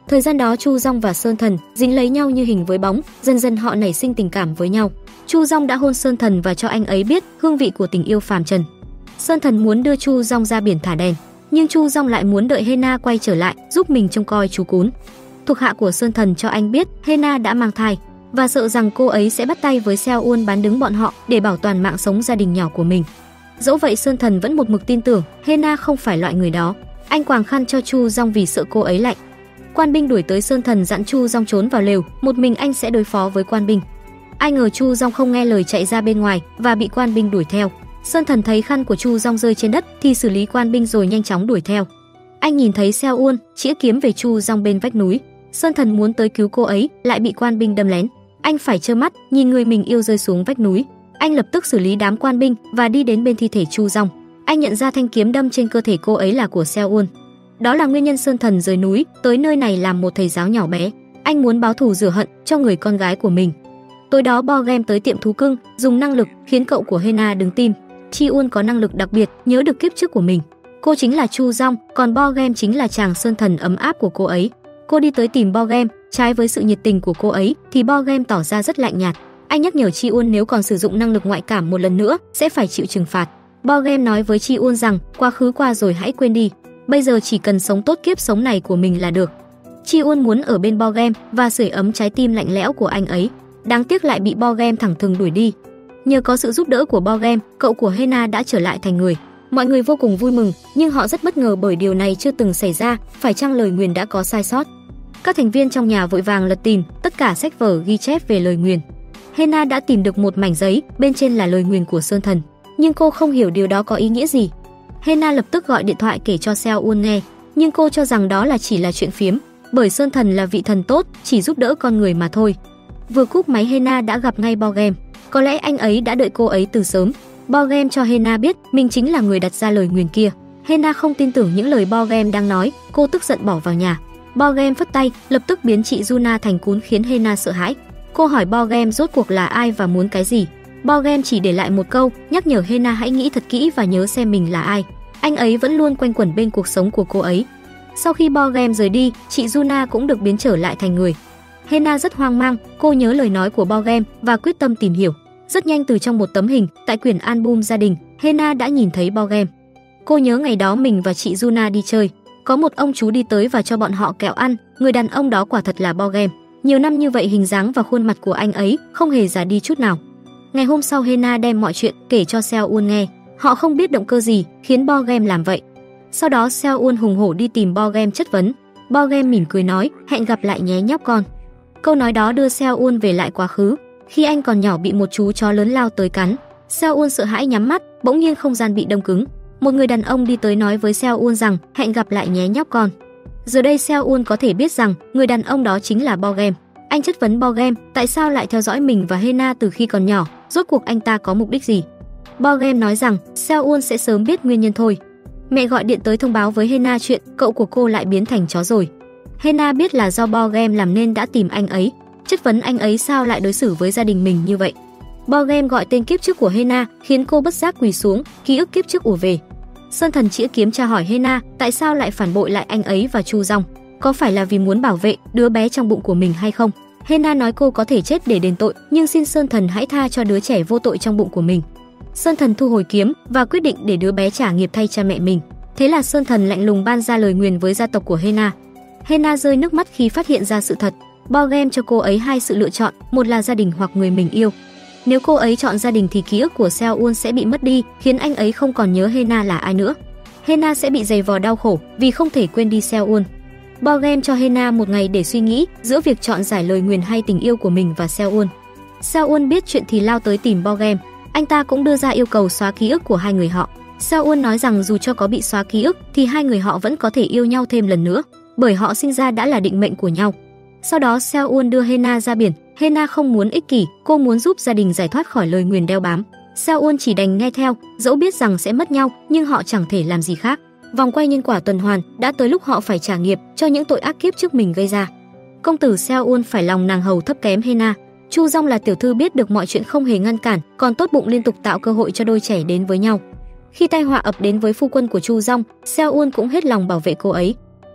Thời gian đó Chu Dong và Sơn Thần dính lấy nhau như hình với bóng, dần dần họ nảy sinh tình cảm với nhau. Chu Dong đã hôn Sơn Thần và cho anh ấy biết hương vị của tình yêu phàm trần. Sơn Thần muốn đưa Chu Dong ra biển thả đèn, nhưng Chu Dong lại muốn đợi Hena quay trở lại giúp mình trông coi chú cún. Thuộc hạ của Sơn Thần cho anh biết Hena đã mang thai và sợ rằng cô ấy sẽ bắt tay với Seo Un bán đứng bọn họ để bảo toàn mạng sống gia đình nhỏ của mình. Dẫu vậy Sơn Thần vẫn một mực tin tưởng Hena không phải loại người đó. Anh quàng khăn cho Chu Dong vì sợ cô ấy lạnh. Quan binh đuổi tới, Sơn Thần dặn Chu Dong trốn vào lều, một mình anh sẽ đối phó với quan binh. Ai ngờ Chu Dong không nghe lời chạy ra bên ngoài và bị quan binh đuổi theo. Sơn Thần thấy khăn của Chu Dong rơi trên đất thì xử lý quan binh rồi nhanh chóng đuổi theo. Anh nhìn thấy Seo Un chĩa kiếm về Chu Dong bên vách núi. Sơn Thần muốn tới cứu cô ấy lại bị quan binh đâm lén. Anh phải trơ mắt nhìn người mình yêu rơi xuống vách núi. Anh lập tức xử lý đám quan binh và đi đến bên thi thể Chu Dong. Anh nhận ra thanh kiếm đâm trên cơ thể cô ấy là của Seo Un. Đó là nguyên nhân Sơn Thần rời núi tới nơi này làm một thầy giáo nhỏ bé. Anh muốn báo thù rửa hận cho người con gái của mình. Tối đó Bo Game tới tiệm thú cưng, dùng năng lực khiến cậu của Hena đứng tim. Chi Un có năng lực đặc biệt, nhớ được kiếp trước của mình. Cô chính là Chu Dong, còn Bo Game chính là chàng Sơn Thần ấm áp của cô ấy. Cô đi tới tìm Bo Game, trái với sự nhiệt tình của cô ấy thì Bo Game tỏ ra rất lạnh nhạt. Anh nhắc nhở Chi Un nếu còn sử dụng năng lực ngoại cảm một lần nữa sẽ phải chịu trừng phạt. Bo Game nói với Chi Un rằng quá khứ qua rồi hãy quên đi, bây giờ chỉ cần sống tốt kiếp sống này của mình là được. Chi Un muốn ở bên Bo Game và sưởi ấm trái tim lạnh lẽo của anh ấy. Đáng tiếc lại bị Bo Game thẳng thừng đuổi đi. Nhờ có sự giúp đỡ của Bo Game, cậu của Hena đã trở lại thành người. Mọi người vô cùng vui mừng, nhưng họ rất bất ngờ bởi điều này chưa từng xảy ra, phải chăng lời nguyền đã có sai sót. Các thành viên trong nhà vội vàng lật tìm tất cả sách vở ghi chép về lời nguyền. Hena đã tìm được một mảnh giấy, bên trên là lời nguyền của Sơn Thần, nhưng cô không hiểu điều đó có ý nghĩa gì. Hena lập tức gọi điện thoại kể cho Seo Un nghe, nhưng cô cho rằng đó là chỉ là chuyện phiếm, bởi Sơn Thần là vị thần tốt, chỉ giúp đỡ con người mà thôi. Vừa cúp máy Hena đã gặp ngay Bo Game. Có lẽ anh ấy đã đợi cô ấy từ sớm. Bo Game cho Hena biết mình chính là người đặt ra lời nguyền kia. Hena không tin tưởng những lời Bo Game đang nói, cô tức giận bỏ vào nhà. Bo Game phất tay, lập tức biến chị Yuna thành cún khiến Hena sợ hãi. Cô hỏi Bo Game rốt cuộc là ai và muốn cái gì. Bo Game chỉ để lại một câu, nhắc nhở Hena hãy nghĩ thật kỹ và nhớ xem mình là ai. Anh ấy vẫn luôn quanh quẩn bên cuộc sống của cô ấy. Sau khi Bo Game rời đi, chị Yuna cũng được biến trở lại thành người. Hena rất hoang mang, cô nhớ lời nói của Bo Game và quyết tâm tìm hiểu. Rất nhanh từ trong một tấm hình tại quyển album gia đình, Hena đã nhìn thấy Bo Game. Cô nhớ ngày đó mình và chị Yuna đi chơi, có một ông chú đi tới và cho bọn họ kẹo ăn, người đàn ông đó quả thật là Bo Game. Nhiều năm như vậy hình dáng và khuôn mặt của anh ấy không hề già đi chút nào. Ngày hôm sau Hena đem mọi chuyện kể cho Seo Un nghe. Họ không biết động cơ gì khiến Bo Game làm vậy. Sau đó Seo Un hùng hổ đi tìm Bo Game chất vấn. Bo Game mỉm cười nói, hẹn gặp lại nhé nhóc con. Câu nói đó đưa Seo Un về lại quá khứ. Khi anh còn nhỏ bị một chú chó lớn lao tới cắn, Seo Un sợ hãi nhắm mắt, bỗng nhiên không gian bị đông cứng. Một người đàn ông đi tới nói với Seo Un rằng hẹn gặp lại nhé nhóc con. Giờ đây Seo Un có thể biết rằng người đàn ông đó chính là Bo Game. Anh chất vấn Bo Game tại sao lại theo dõi mình và Hena từ khi còn nhỏ, rốt cuộc anh ta có mục đích gì. Bo Game nói rằng Seo Un sẽ sớm biết nguyên nhân thôi. Mẹ gọi điện tới thông báo với Hena chuyện cậu của cô lại biến thành chó rồi. Hena biết là do Bo Game làm nên đã tìm anh ấy, chất vấn anh ấy sao lại đối xử với gia đình mình như vậy. Bo Game gọi tên kiếp trước của Hena khiến cô bất giác quỳ xuống, ký ức kiếp trước ùa về. Sơn Thần chĩa kiếm tra hỏi Hena tại sao lại phản bội lại anh ấy và Chu Dong, có phải là vì muốn bảo vệ đứa bé trong bụng của mình hay không. Hena nói cô có thể chết để đền tội, nhưng xin Sơn Thần hãy tha cho đứa trẻ vô tội trong bụng của mình. Sơn Thần thu hồi kiếm và quyết định để đứa bé trả nghiệp thay cha mẹ mình. Thế là Sơn Thần lạnh lùng ban ra lời nguyền với gia tộc của Hena. Hena rơi nước mắt khi phát hiện ra sự thật. Bo Game cho cô ấy hai sự lựa chọn, một là gia đình hoặc người mình yêu. Nếu cô ấy chọn gia đình thì ký ức của Seo Un sẽ bị mất đi, khiến anh ấy không còn nhớ Hena là ai nữa. Hena sẽ bị dày vò đau khổ vì không thể quên đi Seo Un. Bo Game cho Hena một ngày để suy nghĩ giữa việc chọn giải lời nguyền hay tình yêu của mình và Seo Un. Seo Un biết chuyện thì lao tới tìm Bo Game. Anh ta cũng đưa ra yêu cầu xóa ký ức của hai người họ. Seo Un nói rằng dù cho có bị xóa ký ức thì hai người họ vẫn có thể yêu nhau thêm lần nữa, bởi họ sinh ra đã là định mệnh của nhau. Sau đó Seo Un đưa Hena ra biển. Hena không muốn ích kỷ, cô muốn giúp gia đình giải thoát khỏi lời nguyền đeo bám. Seo Un chỉ đành nghe theo, dẫu biết rằng sẽ mất nhau, nhưng họ chẳng thể làm gì khác. Vòng quay nhân quả tuần hoàn, đã tới lúc họ phải trả nghiệp cho những tội ác kiếp trước mình gây ra. Công tử Seo Un phải lòng nàng hầu thấp kém Hena. Chu Dong là tiểu thư biết được mọi chuyện không hề ngăn cản, còn tốt bụng liên tục tạo cơ hội cho đôi trẻ đến với nhau. Khi tai họa ập đến với phu quân của Chu Dong, Seo Un cũng hết lòng bảo vệ cô ấy.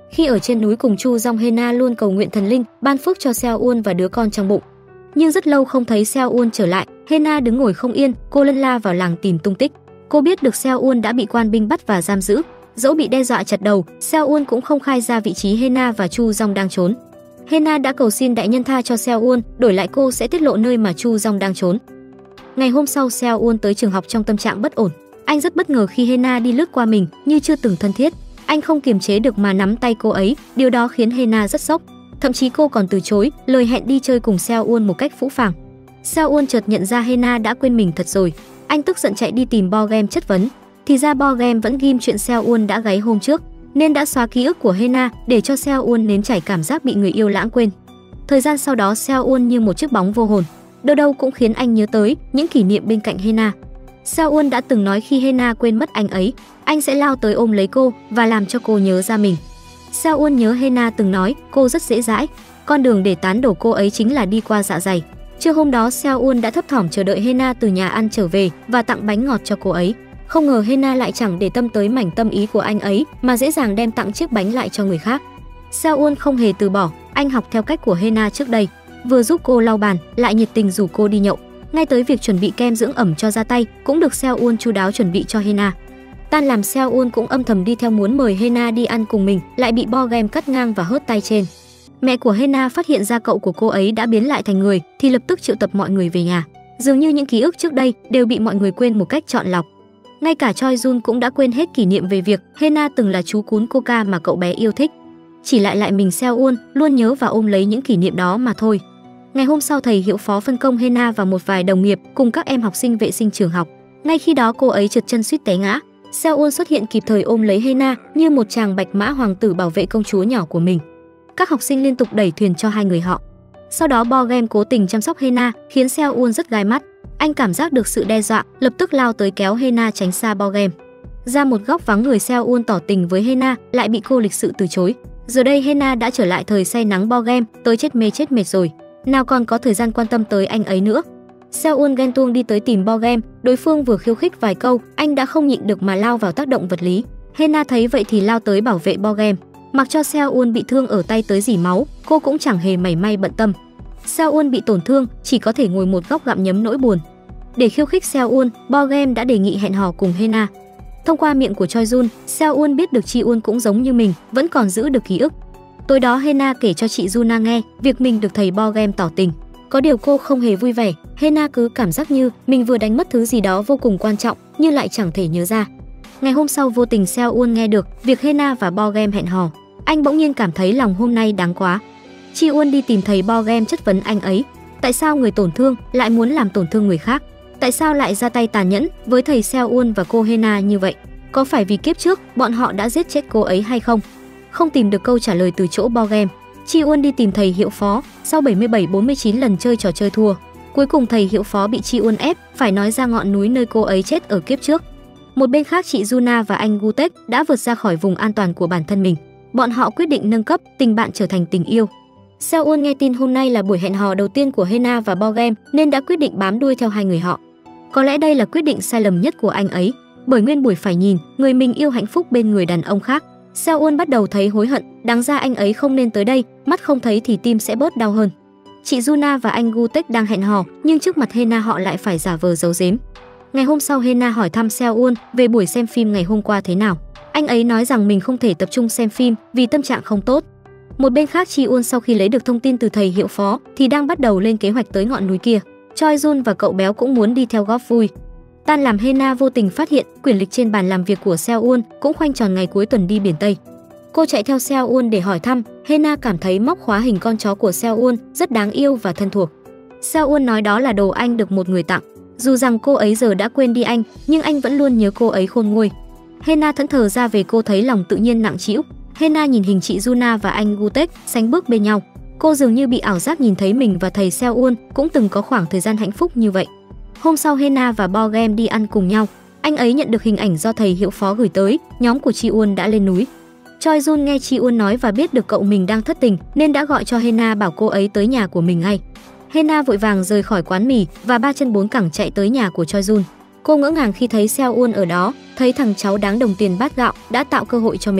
Khi ở trên núi cùng Chu Dong, Hena luôn cầu nguyện thần linh ban phước cho Seoul và đứa con trong bụng. Nhưng rất lâu không thấy Seoul trở lại, Hena đứng ngồi không yên, cô lân la vào làng tìm tung tích. Cô biết được Seoul đã bị quan binh bắt và giam giữ. Dẫu bị đe dọa chặt đầu, Seoul cũng không khai ra vị trí Hena và Chu Dong đang trốn. Hena đã cầu xin đại nhân tha cho Seoul, đổi lại cô sẽ tiết lộ nơi mà Chu Dong đang trốn. Ngày hôm sau, Seoul tới trường học trong tâm trạng bất ổn. Anh rất bất ngờ khi Hena đi lướt qua mình như chưa từng thân thiết. Anh không kiềm chế được mà nắm tay cô ấy, điều đó khiến Hena rất sốc. Thậm chí cô còn từ chối lời hẹn đi chơi cùng Seoul một cách phũ phàng. Seoul chợt nhận ra Hena đã quên mình thật rồi. Anh tức giận chạy đi tìm Bo Game chất vấn. Thì ra Bo Game vẫn ghim chuyện Seoul đã gáy hôm trước, nên đã xóa ký ức của Hena để cho Seoul nếm trải cảm giác bị người yêu lãng quên. Thời gian sau đó, Seoul như một chiếc bóng vô hồn, đâu đâu cũng khiến anh nhớ tới những kỷ niệm bên cạnh Hena. Seoul đã từng nói khi Hena quên mất anh ấy, anh sẽ lao tới ôm lấy cô và làm cho cô nhớ ra mình. Seoul nhớ Hena từng nói cô rất dễ dãi, con đường để tán đổ cô ấy chính là đi qua dạ dày. Trưa hôm đó, Seoul đã thấp thỏm chờ đợi Hena từ nhà ăn trở về và tặng bánh ngọt cho cô ấy. Không ngờ Hena lại chẳng để tâm tới mảnh tâm ý của anh ấy mà dễ dàng đem tặng chiếc bánh lại cho người khác. Seoul không hề từ bỏ, anh học theo cách của Hena trước đây, vừa giúp cô lau bàn, lại nhiệt tình rủ cô đi nhậu. Ngay tới việc chuẩn bị kem dưỡng ẩm cho da tay cũng được Seoul chu đáo chuẩn bị cho Hena. Tan làm, Seoul cũng âm thầm đi theo muốn mời Hena đi ăn cùng mình, lại bị Bo Game cắt ngang và hớt tay trên. Mẹ của Hena phát hiện ra cậu của cô ấy đã biến lại thành người thì lập tức triệu tập mọi người về nhà. Dường như những ký ức trước đây đều bị mọi người quên một cách chọn lọc. Ngay cả Choi Jun cũng đã quên hết kỷ niệm về việc Hena từng là chú cún Coca mà cậu bé yêu thích. Chỉ lại lại mình Seoul luôn nhớ và ôm lấy những kỷ niệm đó mà thôi. Ngày hôm sau, thầy hiệu phó phân công Hena và một vài đồng nghiệp cùng các em học sinh vệ sinh trường học. Ngay khi đó, cô ấy trượt chân suýt té ngã. Seoul xuất hiện kịp thời ôm lấy Hena như một chàng bạch mã hoàng tử bảo vệ công chúa nhỏ của mình. Các học sinh liên tục đẩy thuyền cho hai người họ. Sau đó, Bo Game cố tình chăm sóc Hena khiến Seoul rất gai mắt. Anh cảm giác được sự đe dọa, lập tức lao tới kéo Hena tránh xa Bo Game. Ra một góc vắng người, Seoul tỏ tình với Hena lại bị cô lịch sự từ chối. Giờ đây Hena đã trở lại thời say nắng Bo Game, tới chết mê chết mệt rồi, nào còn có thời gian quan tâm tới anh ấy nữa. Seoul ghen tuông đi tới tìm Bo Game, đối phương vừa khiêu khích vài câu, anh đã không nhịn được mà lao vào tác động vật lý. Hena thấy vậy thì lao tới bảo vệ Bo Game, mặc cho Seoul bị thương ở tay tới rỉ máu, cô cũng chẳng hề mảy may bận tâm. Seoul bị tổn thương, chỉ có thể ngồi một góc gặm nhấm nỗi buồn. Để khiêu khích Seoul, Bo Game đã đề nghị hẹn hò cùng Hena. Thông qua miệng của Choi Jun, Seoul biết được Chi Un cũng giống như mình, vẫn còn giữ được ký ức. Tối đó, Hena kể cho chị Juna nghe việc mình được thầy Bo Game tỏ tình. Có điều cô không hề vui vẻ, Hena cứ cảm giác như mình vừa đánh mất thứ gì đó vô cùng quan trọng nhưng lại chẳng thể nhớ ra. Ngày hôm sau, vô tình Seoul nghe được việc Hena và Bo Game hẹn hò. Anh bỗng nhiên cảm thấy lòng hôm nay đáng quá. Chi Un đi tìm thầy Bo Game chất vấn anh ấy. Tại sao người tổn thương lại muốn làm tổn thương người khác? Tại sao lại ra tay tàn nhẫn với thầy Seoul và cô Hena như vậy? Có phải vì kiếp trước bọn họ đã giết chết cô ấy hay không? Không tìm được câu trả lời từ chỗ Bo Game, Chi Un đi tìm thầy hiệu phó. Sau bảy mươi bảy bốn mươi chín lần chơi trò chơi thua, cuối cùng thầy hiệu phó bị Chi Un ép phải nói ra ngọn núi nơi cô ấy chết ở kiếp trước. Một bên khác, chị Juna và anh Gutek đã vượt ra khỏi vùng an toàn của bản thân mình. Bọn họ quyết định nâng cấp tình bạn trở thành tình yêu. Seoul nghe tin hôm nay là buổi hẹn hò đầu tiên của Hena và Bo Game nên đã quyết định bám đuôi theo hai người họ. Có lẽ đây là quyết định sai lầm nhất của anh ấy, bởi nguyên buổi phải nhìn người mình yêu hạnh phúc bên người đàn ông khác. Seoul bắt đầu thấy hối hận, đáng ra anh ấy không nên tới đây, mắt không thấy thì tim sẽ bớt đau hơn. Chị Juna và anh Gutek đang hẹn hò, nhưng trước mặt Hena họ lại phải giả vờ giấu giếm. Ngày hôm sau, Hena hỏi thăm Seoul về buổi xem phim ngày hôm qua thế nào. Anh ấy nói rằng mình không thể tập trung xem phim vì tâm trạng không tốt. Một bên khác, Chi Un sau khi lấy được thông tin từ thầy hiệu phó thì đang bắt đầu lên kế hoạch tới ngọn núi kia. Choi Jun và cậu béo cũng muốn đi theo góp vui. Tan làm, Hena vô tình phát hiện quyển lịch trên bàn làm việc của Seoul cũng khoanh tròn ngày cuối tuần đi biển Tây. Cô chạy theo Seoul để hỏi thăm. Hena cảm thấy móc khóa hình con chó của Seoul rất đáng yêu và thân thuộc. Seoul nói đó là đồ anh được một người tặng. Dù rằng cô ấy giờ đã quên đi anh, nhưng anh vẫn luôn nhớ cô ấy khôn nguôi. Hena thẫn thờ ra về, cô thấy lòng tự nhiên nặng trĩu. Hena nhìn hình chị Juna và anh Gutek sánh bước bên nhau. Cô dường như bị ảo giác nhìn thấy mình và thầy Seoul cũng từng có khoảng thời gian hạnh phúc như vậy. Hôm sau, Hena và Bo Game đi ăn cùng nhau. Anh ấy nhận được hình ảnh do thầy hiệu phó gửi tới, nhóm của Chi Un đã lên núi. Choi Jun nghe Chi Un nói và biết được cậu mình đang thất tình nên đã gọi cho Hena bảo cô ấy tới nhà của mình ngay. Hena vội vàng rời khỏi quán mì và ba chân bốn cẳng chạy tới nhà của Choi Jun. Cô ngỡ ngàng khi thấy Seoul ở đó, thấy thằng cháu đáng đồng tiền bát gạo đã tạo cơ hội cho mình.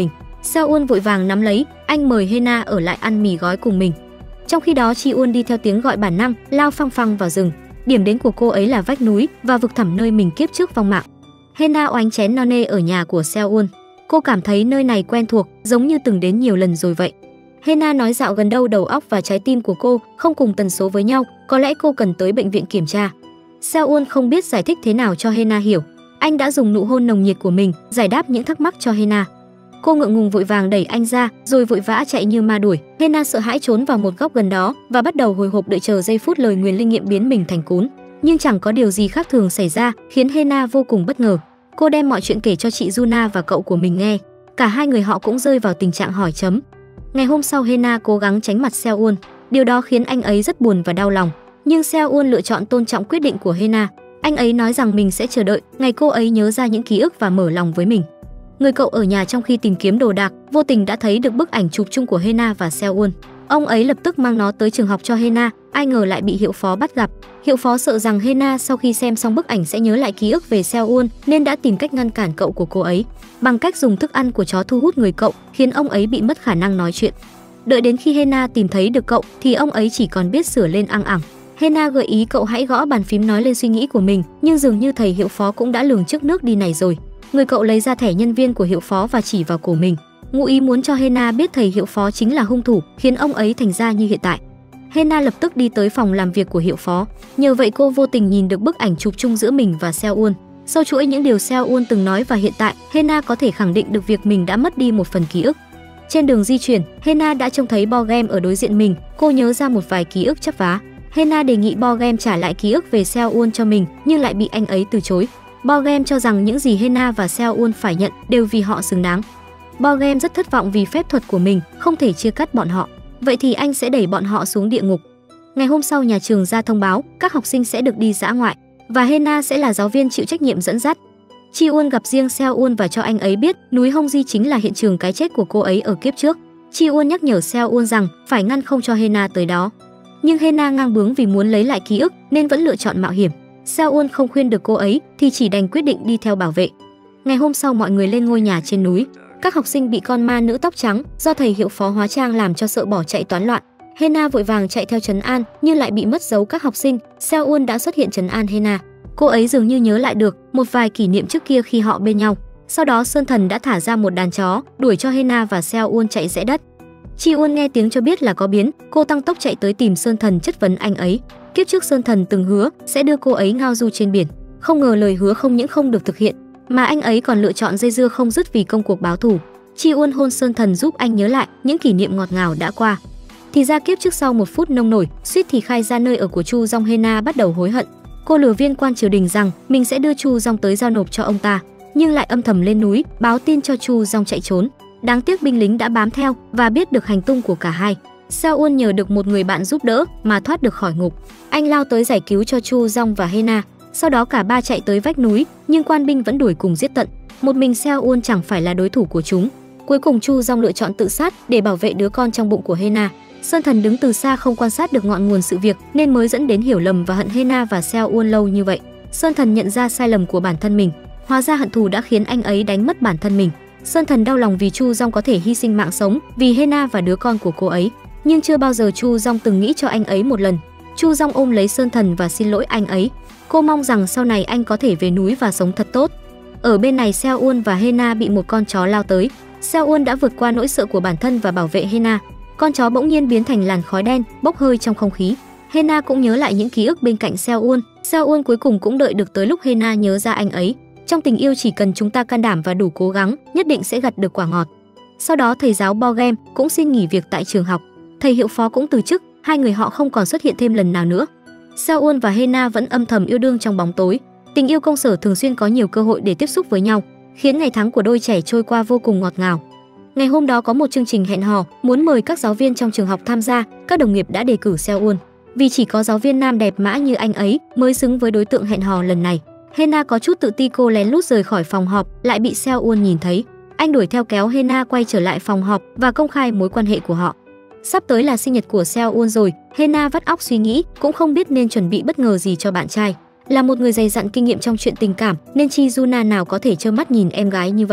Seoul vội vàng nắm lấy, anh mời Hena ở lại ăn mì gói cùng mình. Trong khi đó Ji-un đi theo tiếng gọi bản năng, lao phăng phăng vào rừng. Điểm đến của cô ấy là vách núi và vực thẳm nơi mình kiếp trước vong mạng. Hena oánh chén no nê ở nhà của Seoul. Cô cảm thấy nơi này quen thuộc, giống như từng đến nhiều lần rồi vậy. Hena nói dạo gần đâu đầu óc và trái tim của cô không cùng tần số với nhau, có lẽ cô cần tới bệnh viện kiểm tra. Seoul không biết giải thích thế nào cho Hena hiểu. Anh đã dùng nụ hôn nồng nhiệt của mình giải đáp những thắc mắc cho Hena. Cô ngượng ngùng vội vàng đẩy anh ra, rồi vội vã chạy như ma đuổi. Hena sợ hãi trốn vào một góc gần đó và bắt đầu hồi hộp đợi chờ giây phút lời nguyền linh nghiệm biến mình thành cún. Nhưng chẳng có điều gì khác thường xảy ra, khiến Hena vô cùng bất ngờ. Cô đem mọi chuyện kể cho chị Juna và cậu của mình nghe. Cả hai người họ cũng rơi vào tình trạng hỏi chấm. Ngày hôm sau Hena cố gắng tránh mặt Seoul, điều đó khiến anh ấy rất buồn và đau lòng. Nhưng Seoul lựa chọn tôn trọng quyết định của Hena. Anh ấy nói rằng mình sẽ chờ đợi ngày cô ấy nhớ ra những ký ức và mở lòng với mình. Người cậu ở nhà trong khi tìm kiếm đồ đạc, vô tình đã thấy được bức ảnh chụp chung của Hena và Seoul. Ông ấy lập tức mang nó tới trường học cho Hena, ai ngờ lại bị hiệu phó bắt gặp. Hiệu phó sợ rằng Hena sau khi xem xong bức ảnh sẽ nhớ lại ký ức về Seoul nên đã tìm cách ngăn cản cậu của cô ấy bằng cách dùng thức ăn của chó thu hút người cậu, khiến ông ấy bị mất khả năng nói chuyện. Đợi đến khi Hena tìm thấy được cậu thì ông ấy chỉ còn biết sửa lên ăng ẳng. Hena gợi ý cậu hãy gõ bàn phím nói lên suy nghĩ của mình, nhưng dường như thầy hiệu phó cũng đã lường trước nước đi này rồi. Người cậu lấy ra thẻ nhân viên của hiệu phó và chỉ vào cổ mình, ngụ ý muốn cho Hena biết thầy hiệu phó chính là hung thủ, khiến ông ấy thành ra như hiện tại. Hena lập tức đi tới phòng làm việc của hiệu phó. Nhờ vậy cô vô tình nhìn được bức ảnh chụp chung giữa mình và Seoul. Sau chuỗi những điều Seoul từng nói và hiện tại, Hena có thể khẳng định được việc mình đã mất đi một phần ký ức. Trên đường di chuyển, Hena đã trông thấy Bo Game ở đối diện mình. Cô nhớ ra một vài ký ức chắp vá. Hena đề nghị Bo Game trả lại ký ức về Seoul cho mình, nhưng lại bị anh ấy từ chối. Bo Game cho rằng những gì Hena và Seoul phải nhận đều vì họ xứng đáng. Bo Game rất thất vọng vì phép thuật của mình không thể chia cắt bọn họ. Vậy thì anh sẽ đẩy bọn họ xuống địa ngục. Ngày hôm sau nhà trường ra thông báo các học sinh sẽ được đi dã ngoại và Hena sẽ là giáo viên chịu trách nhiệm dẫn dắt. Ji-un gặp riêng Seoul và cho anh ấy biết núi Hongji chính là hiện trường cái chết của cô ấy ở kiếp trước. Ji-un nhắc nhở Seoul rằng phải ngăn không cho Hena tới đó. Nhưng Hena ngang bướng vì muốn lấy lại ký ức nên vẫn lựa chọn mạo hiểm. Seoul không khuyên được cô ấy thì chỉ đành quyết định đi theo bảo vệ. Ngày hôm sau mọi người lên ngôi nhà trên núi. Các học sinh bị con ma nữ tóc trắng do thầy hiệu phó hóa trang làm cho sợ bỏ chạy toán loạn. Hena vội vàng chạy theo trấn an nhưng lại bị mất dấu các học sinh. Seoul đã xuất hiện trấn an Hena. Cô ấy dường như nhớ lại được một vài kỷ niệm trước kia khi họ bên nhau. Sau đó Sơn Thần đã thả ra một đàn chó đuổi cho Hena và Seoul chạy rẽ đất. Ji-un nghe tiếng cho biết là có biến, cô tăng tốc chạy tới tìm Sơn Thần chất vấn anh ấy. Kiếp trước Sơn Thần từng hứa sẽ đưa cô ấy ngao du trên biển, không ngờ lời hứa không những không được thực hiện mà anh ấy còn lựa chọn dây dưa không dứt vì công cuộc báo thù. Ji-un hôn Sơn Thần giúp anh nhớ lại những kỷ niệm ngọt ngào đã qua. Thì ra kiếp trước sau một phút nông nổi, suýt thì khai ra nơi ở của Chu Dong, Hena bắt đầu hối hận. Cô lừa viên quan triều đình rằng mình sẽ đưa Chu Dong tới giao nộp cho ông ta, nhưng lại âm thầm lên núi báo tin cho Chu Dong chạy trốn. Đáng tiếc binh lính đã bám theo và biết được hành tung của cả hai. Seoul nhờ được một người bạn giúp đỡ mà thoát được khỏi ngục. Anh lao tới giải cứu cho Chu Dong và Hena. Sau đó cả ba chạy tới vách núi, nhưng quan binh vẫn đuổi cùng giết tận. Một mình Seoul chẳng phải là đối thủ của chúng. Cuối cùng Chu Dong lựa chọn tự sát để bảo vệ đứa con trong bụng của Hena. Sơn Thần đứng từ xa không quan sát được ngọn nguồn sự việc nên mới dẫn đến hiểu lầm và hận Hena và Seoul lâu như vậy. Sơn Thần nhận ra sai lầm của bản thân mình, hóa ra hận thù đã khiến anh ấy đánh mất bản thân mình. Sơn Thần đau lòng vì Chu Dong có thể hy sinh mạng sống vì Hena và đứa con của cô ấy, nhưng chưa bao giờ Chu Dong từng nghĩ cho anh ấy một lần. Chu Dong ôm lấy Sơn Thần và xin lỗi anh ấy. Cô mong rằng sau này anh có thể về núi và sống thật tốt. Ở bên này Seoul và Hena bị một con chó lao tới. Seoul đã vượt qua nỗi sợ của bản thân và bảo vệ Hena. Con chó bỗng nhiên biến thành làn khói đen bốc hơi trong không khí. Hena cũng nhớ lại những ký ức bên cạnh Seoul. Seoul cuối cùng cũng đợi được tới lúc Hena nhớ ra anh ấy. Trong tình yêu chỉ cần chúng ta can đảm và đủ cố gắng, nhất định sẽ gặt được quả ngọt. Sau đó thầy giáo Bo Game cũng xin nghỉ việc tại trường học. Thầy hiệu phó cũng từ chức, hai người họ không còn xuất hiện thêm lần nào nữa. Seoul và Hena vẫn âm thầm yêu đương trong bóng tối. Tình yêu công sở thường xuyên có nhiều cơ hội để tiếp xúc với nhau, khiến ngày tháng của đôi trẻ trôi qua vô cùng ngọt ngào. Ngày hôm đó có một chương trình hẹn hò muốn mời các giáo viên trong trường học tham gia. Các đồng nghiệp đã đề cử Seoul vì chỉ có giáo viên nam đẹp mã như anh ấy mới xứng với đối tượng hẹn hò lần này. Hena có chút tự ti, cô lén lút rời khỏi phòng họp lại bị Seoul nhìn thấy. Anh đuổi theo kéo Hena quay trở lại phòng họp và công khai mối quan hệ của họ. Sắp tới là sinh nhật của Seoul rồi, Hena vắt óc suy nghĩ, cũng không biết nên chuẩn bị bất ngờ gì cho bạn trai. Là một người dày dặn kinh nghiệm trong chuyện tình cảm nên Chi Juna nào có thể trơ mắt nhìn em gái như vậy.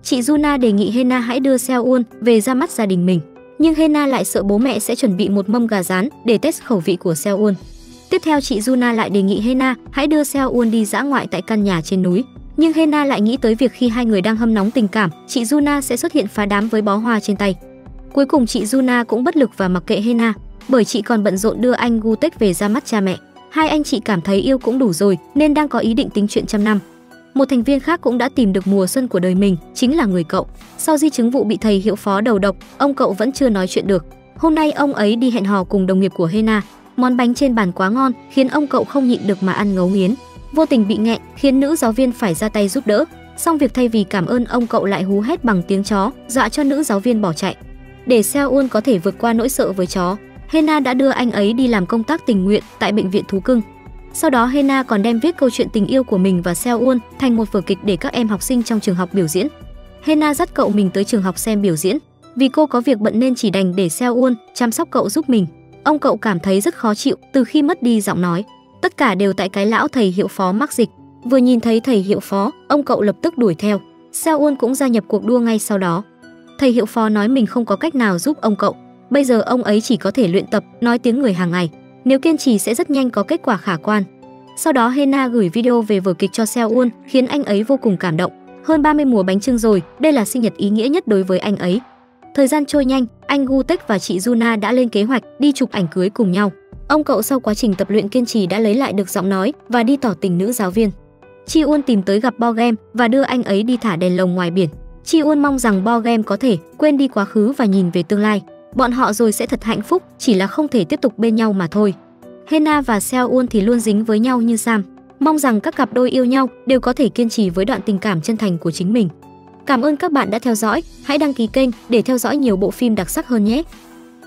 Chị Yuna đề nghị Hena hãy đưa Seoul về ra mắt gia đình mình, nhưng Hena lại sợ bố mẹ sẽ chuẩn bị một mâm gà rán để test khẩu vị của Seoul. Tiếp theo chị Yuna lại đề nghị Hena hãy đưa Seoul đi dã ngoại tại căn nhà trên núi, nhưng Hena lại nghĩ tới việc khi hai người đang hâm nóng tình cảm, chị Yuna sẽ xuất hiện phá đám với bó hoa trên tay. Cuối cùng chị Yuna cũng bất lực và mặc kệ Hena, bởi chị còn bận rộn đưa anh Gutek về ra mắt cha mẹ. Hai anh chị cảm thấy yêu cũng đủ rồi nên đang có ý định tính chuyện trăm năm. Một thành viên khác cũng đã tìm được mùa xuân của đời mình, chính là người cậu. Sau di chứng vụ bị thầy hiệu phó đầu độc, ông cậu vẫn chưa nói chuyện được. Hôm nay ông ấy đi hẹn hò cùng đồng nghiệp của Hena. Món bánh trên bàn quá ngon khiến ông cậu không nhịn được mà ăn ngấu nghiến. Vô tình bị nghẹn khiến nữ giáo viên phải ra tay giúp đỡ. Xong việc thay vì cảm ơn, ông cậu lại hú hét bằng tiếng chó, dọa cho nữ giáo viên bỏ chạy. Để Seoul có thể vượt qua nỗi sợ với chó, Hena đã đưa anh ấy đi làm công tác tình nguyện tại bệnh viện thú cưng. Sau đó Hena còn đem viết câu chuyện tình yêu của mình và Seoul thành một vở kịch để các em học sinh trong trường học biểu diễn. Hena dắt cậu mình tới trường học xem biểu diễn. Vì cô có việc bận nên chỉ đành để Seoul chăm sóc cậu giúp mình. Ông cậu cảm thấy rất khó chịu từ khi mất đi giọng nói. Tất cả đều tại cái lão thầy hiệu phó mắc dịch. Vừa nhìn thấy thầy hiệu phó, ông cậu lập tức đuổi theo. Seoul cũng gia nhập cuộc đua ngay sau đó. Thầy hiệu phó nói mình không có cách nào giúp ông cậu. Bây giờ ông ấy chỉ có thể luyện tập nói tiếng người hàng ngày. Nếu kiên trì sẽ rất nhanh có kết quả khả quan. Sau đó Hena gửi video về vở kịch cho Seoul, khiến anh ấy vô cùng cảm động. Hơn ba mươi mùa bánh chưng rồi, đây là sinh nhật ý nghĩa nhất đối với anh ấy. Thời gian trôi nhanh, anh Gutek và chị Yuna đã lên kế hoạch đi chụp ảnh cưới cùng nhau. Ông cậu sau quá trình tập luyện kiên trì đã lấy lại được giọng nói và đi tỏ tình nữ giáo viên. Chiun tìm tới gặp Bogem và đưa anh ấy đi thả đèn lồng ngoài biển. Chiun mong rằng Bogem có thể quên đi quá khứ và nhìn về tương lai. Bọn họ rồi sẽ thật hạnh phúc, chỉ là không thể tiếp tục bên nhau mà thôi. Hena và Seoul thì luôn dính với nhau như Sam. Mong rằng các cặp đôi yêu nhau đều có thể kiên trì với đoạn tình cảm chân thành của chính mình. Cảm ơn các bạn đã theo dõi, hãy đăng ký kênh để theo dõi nhiều bộ phim đặc sắc hơn nhé.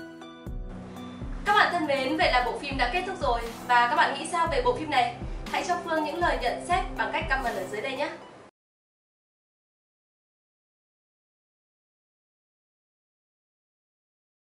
Các bạn thân mến, vậy là bộ phim đã kết thúc rồi và các bạn nghĩ sao về bộ phim này? Hãy cho Phương những lời nhận xét bằng cách comment ở dưới đây nhé.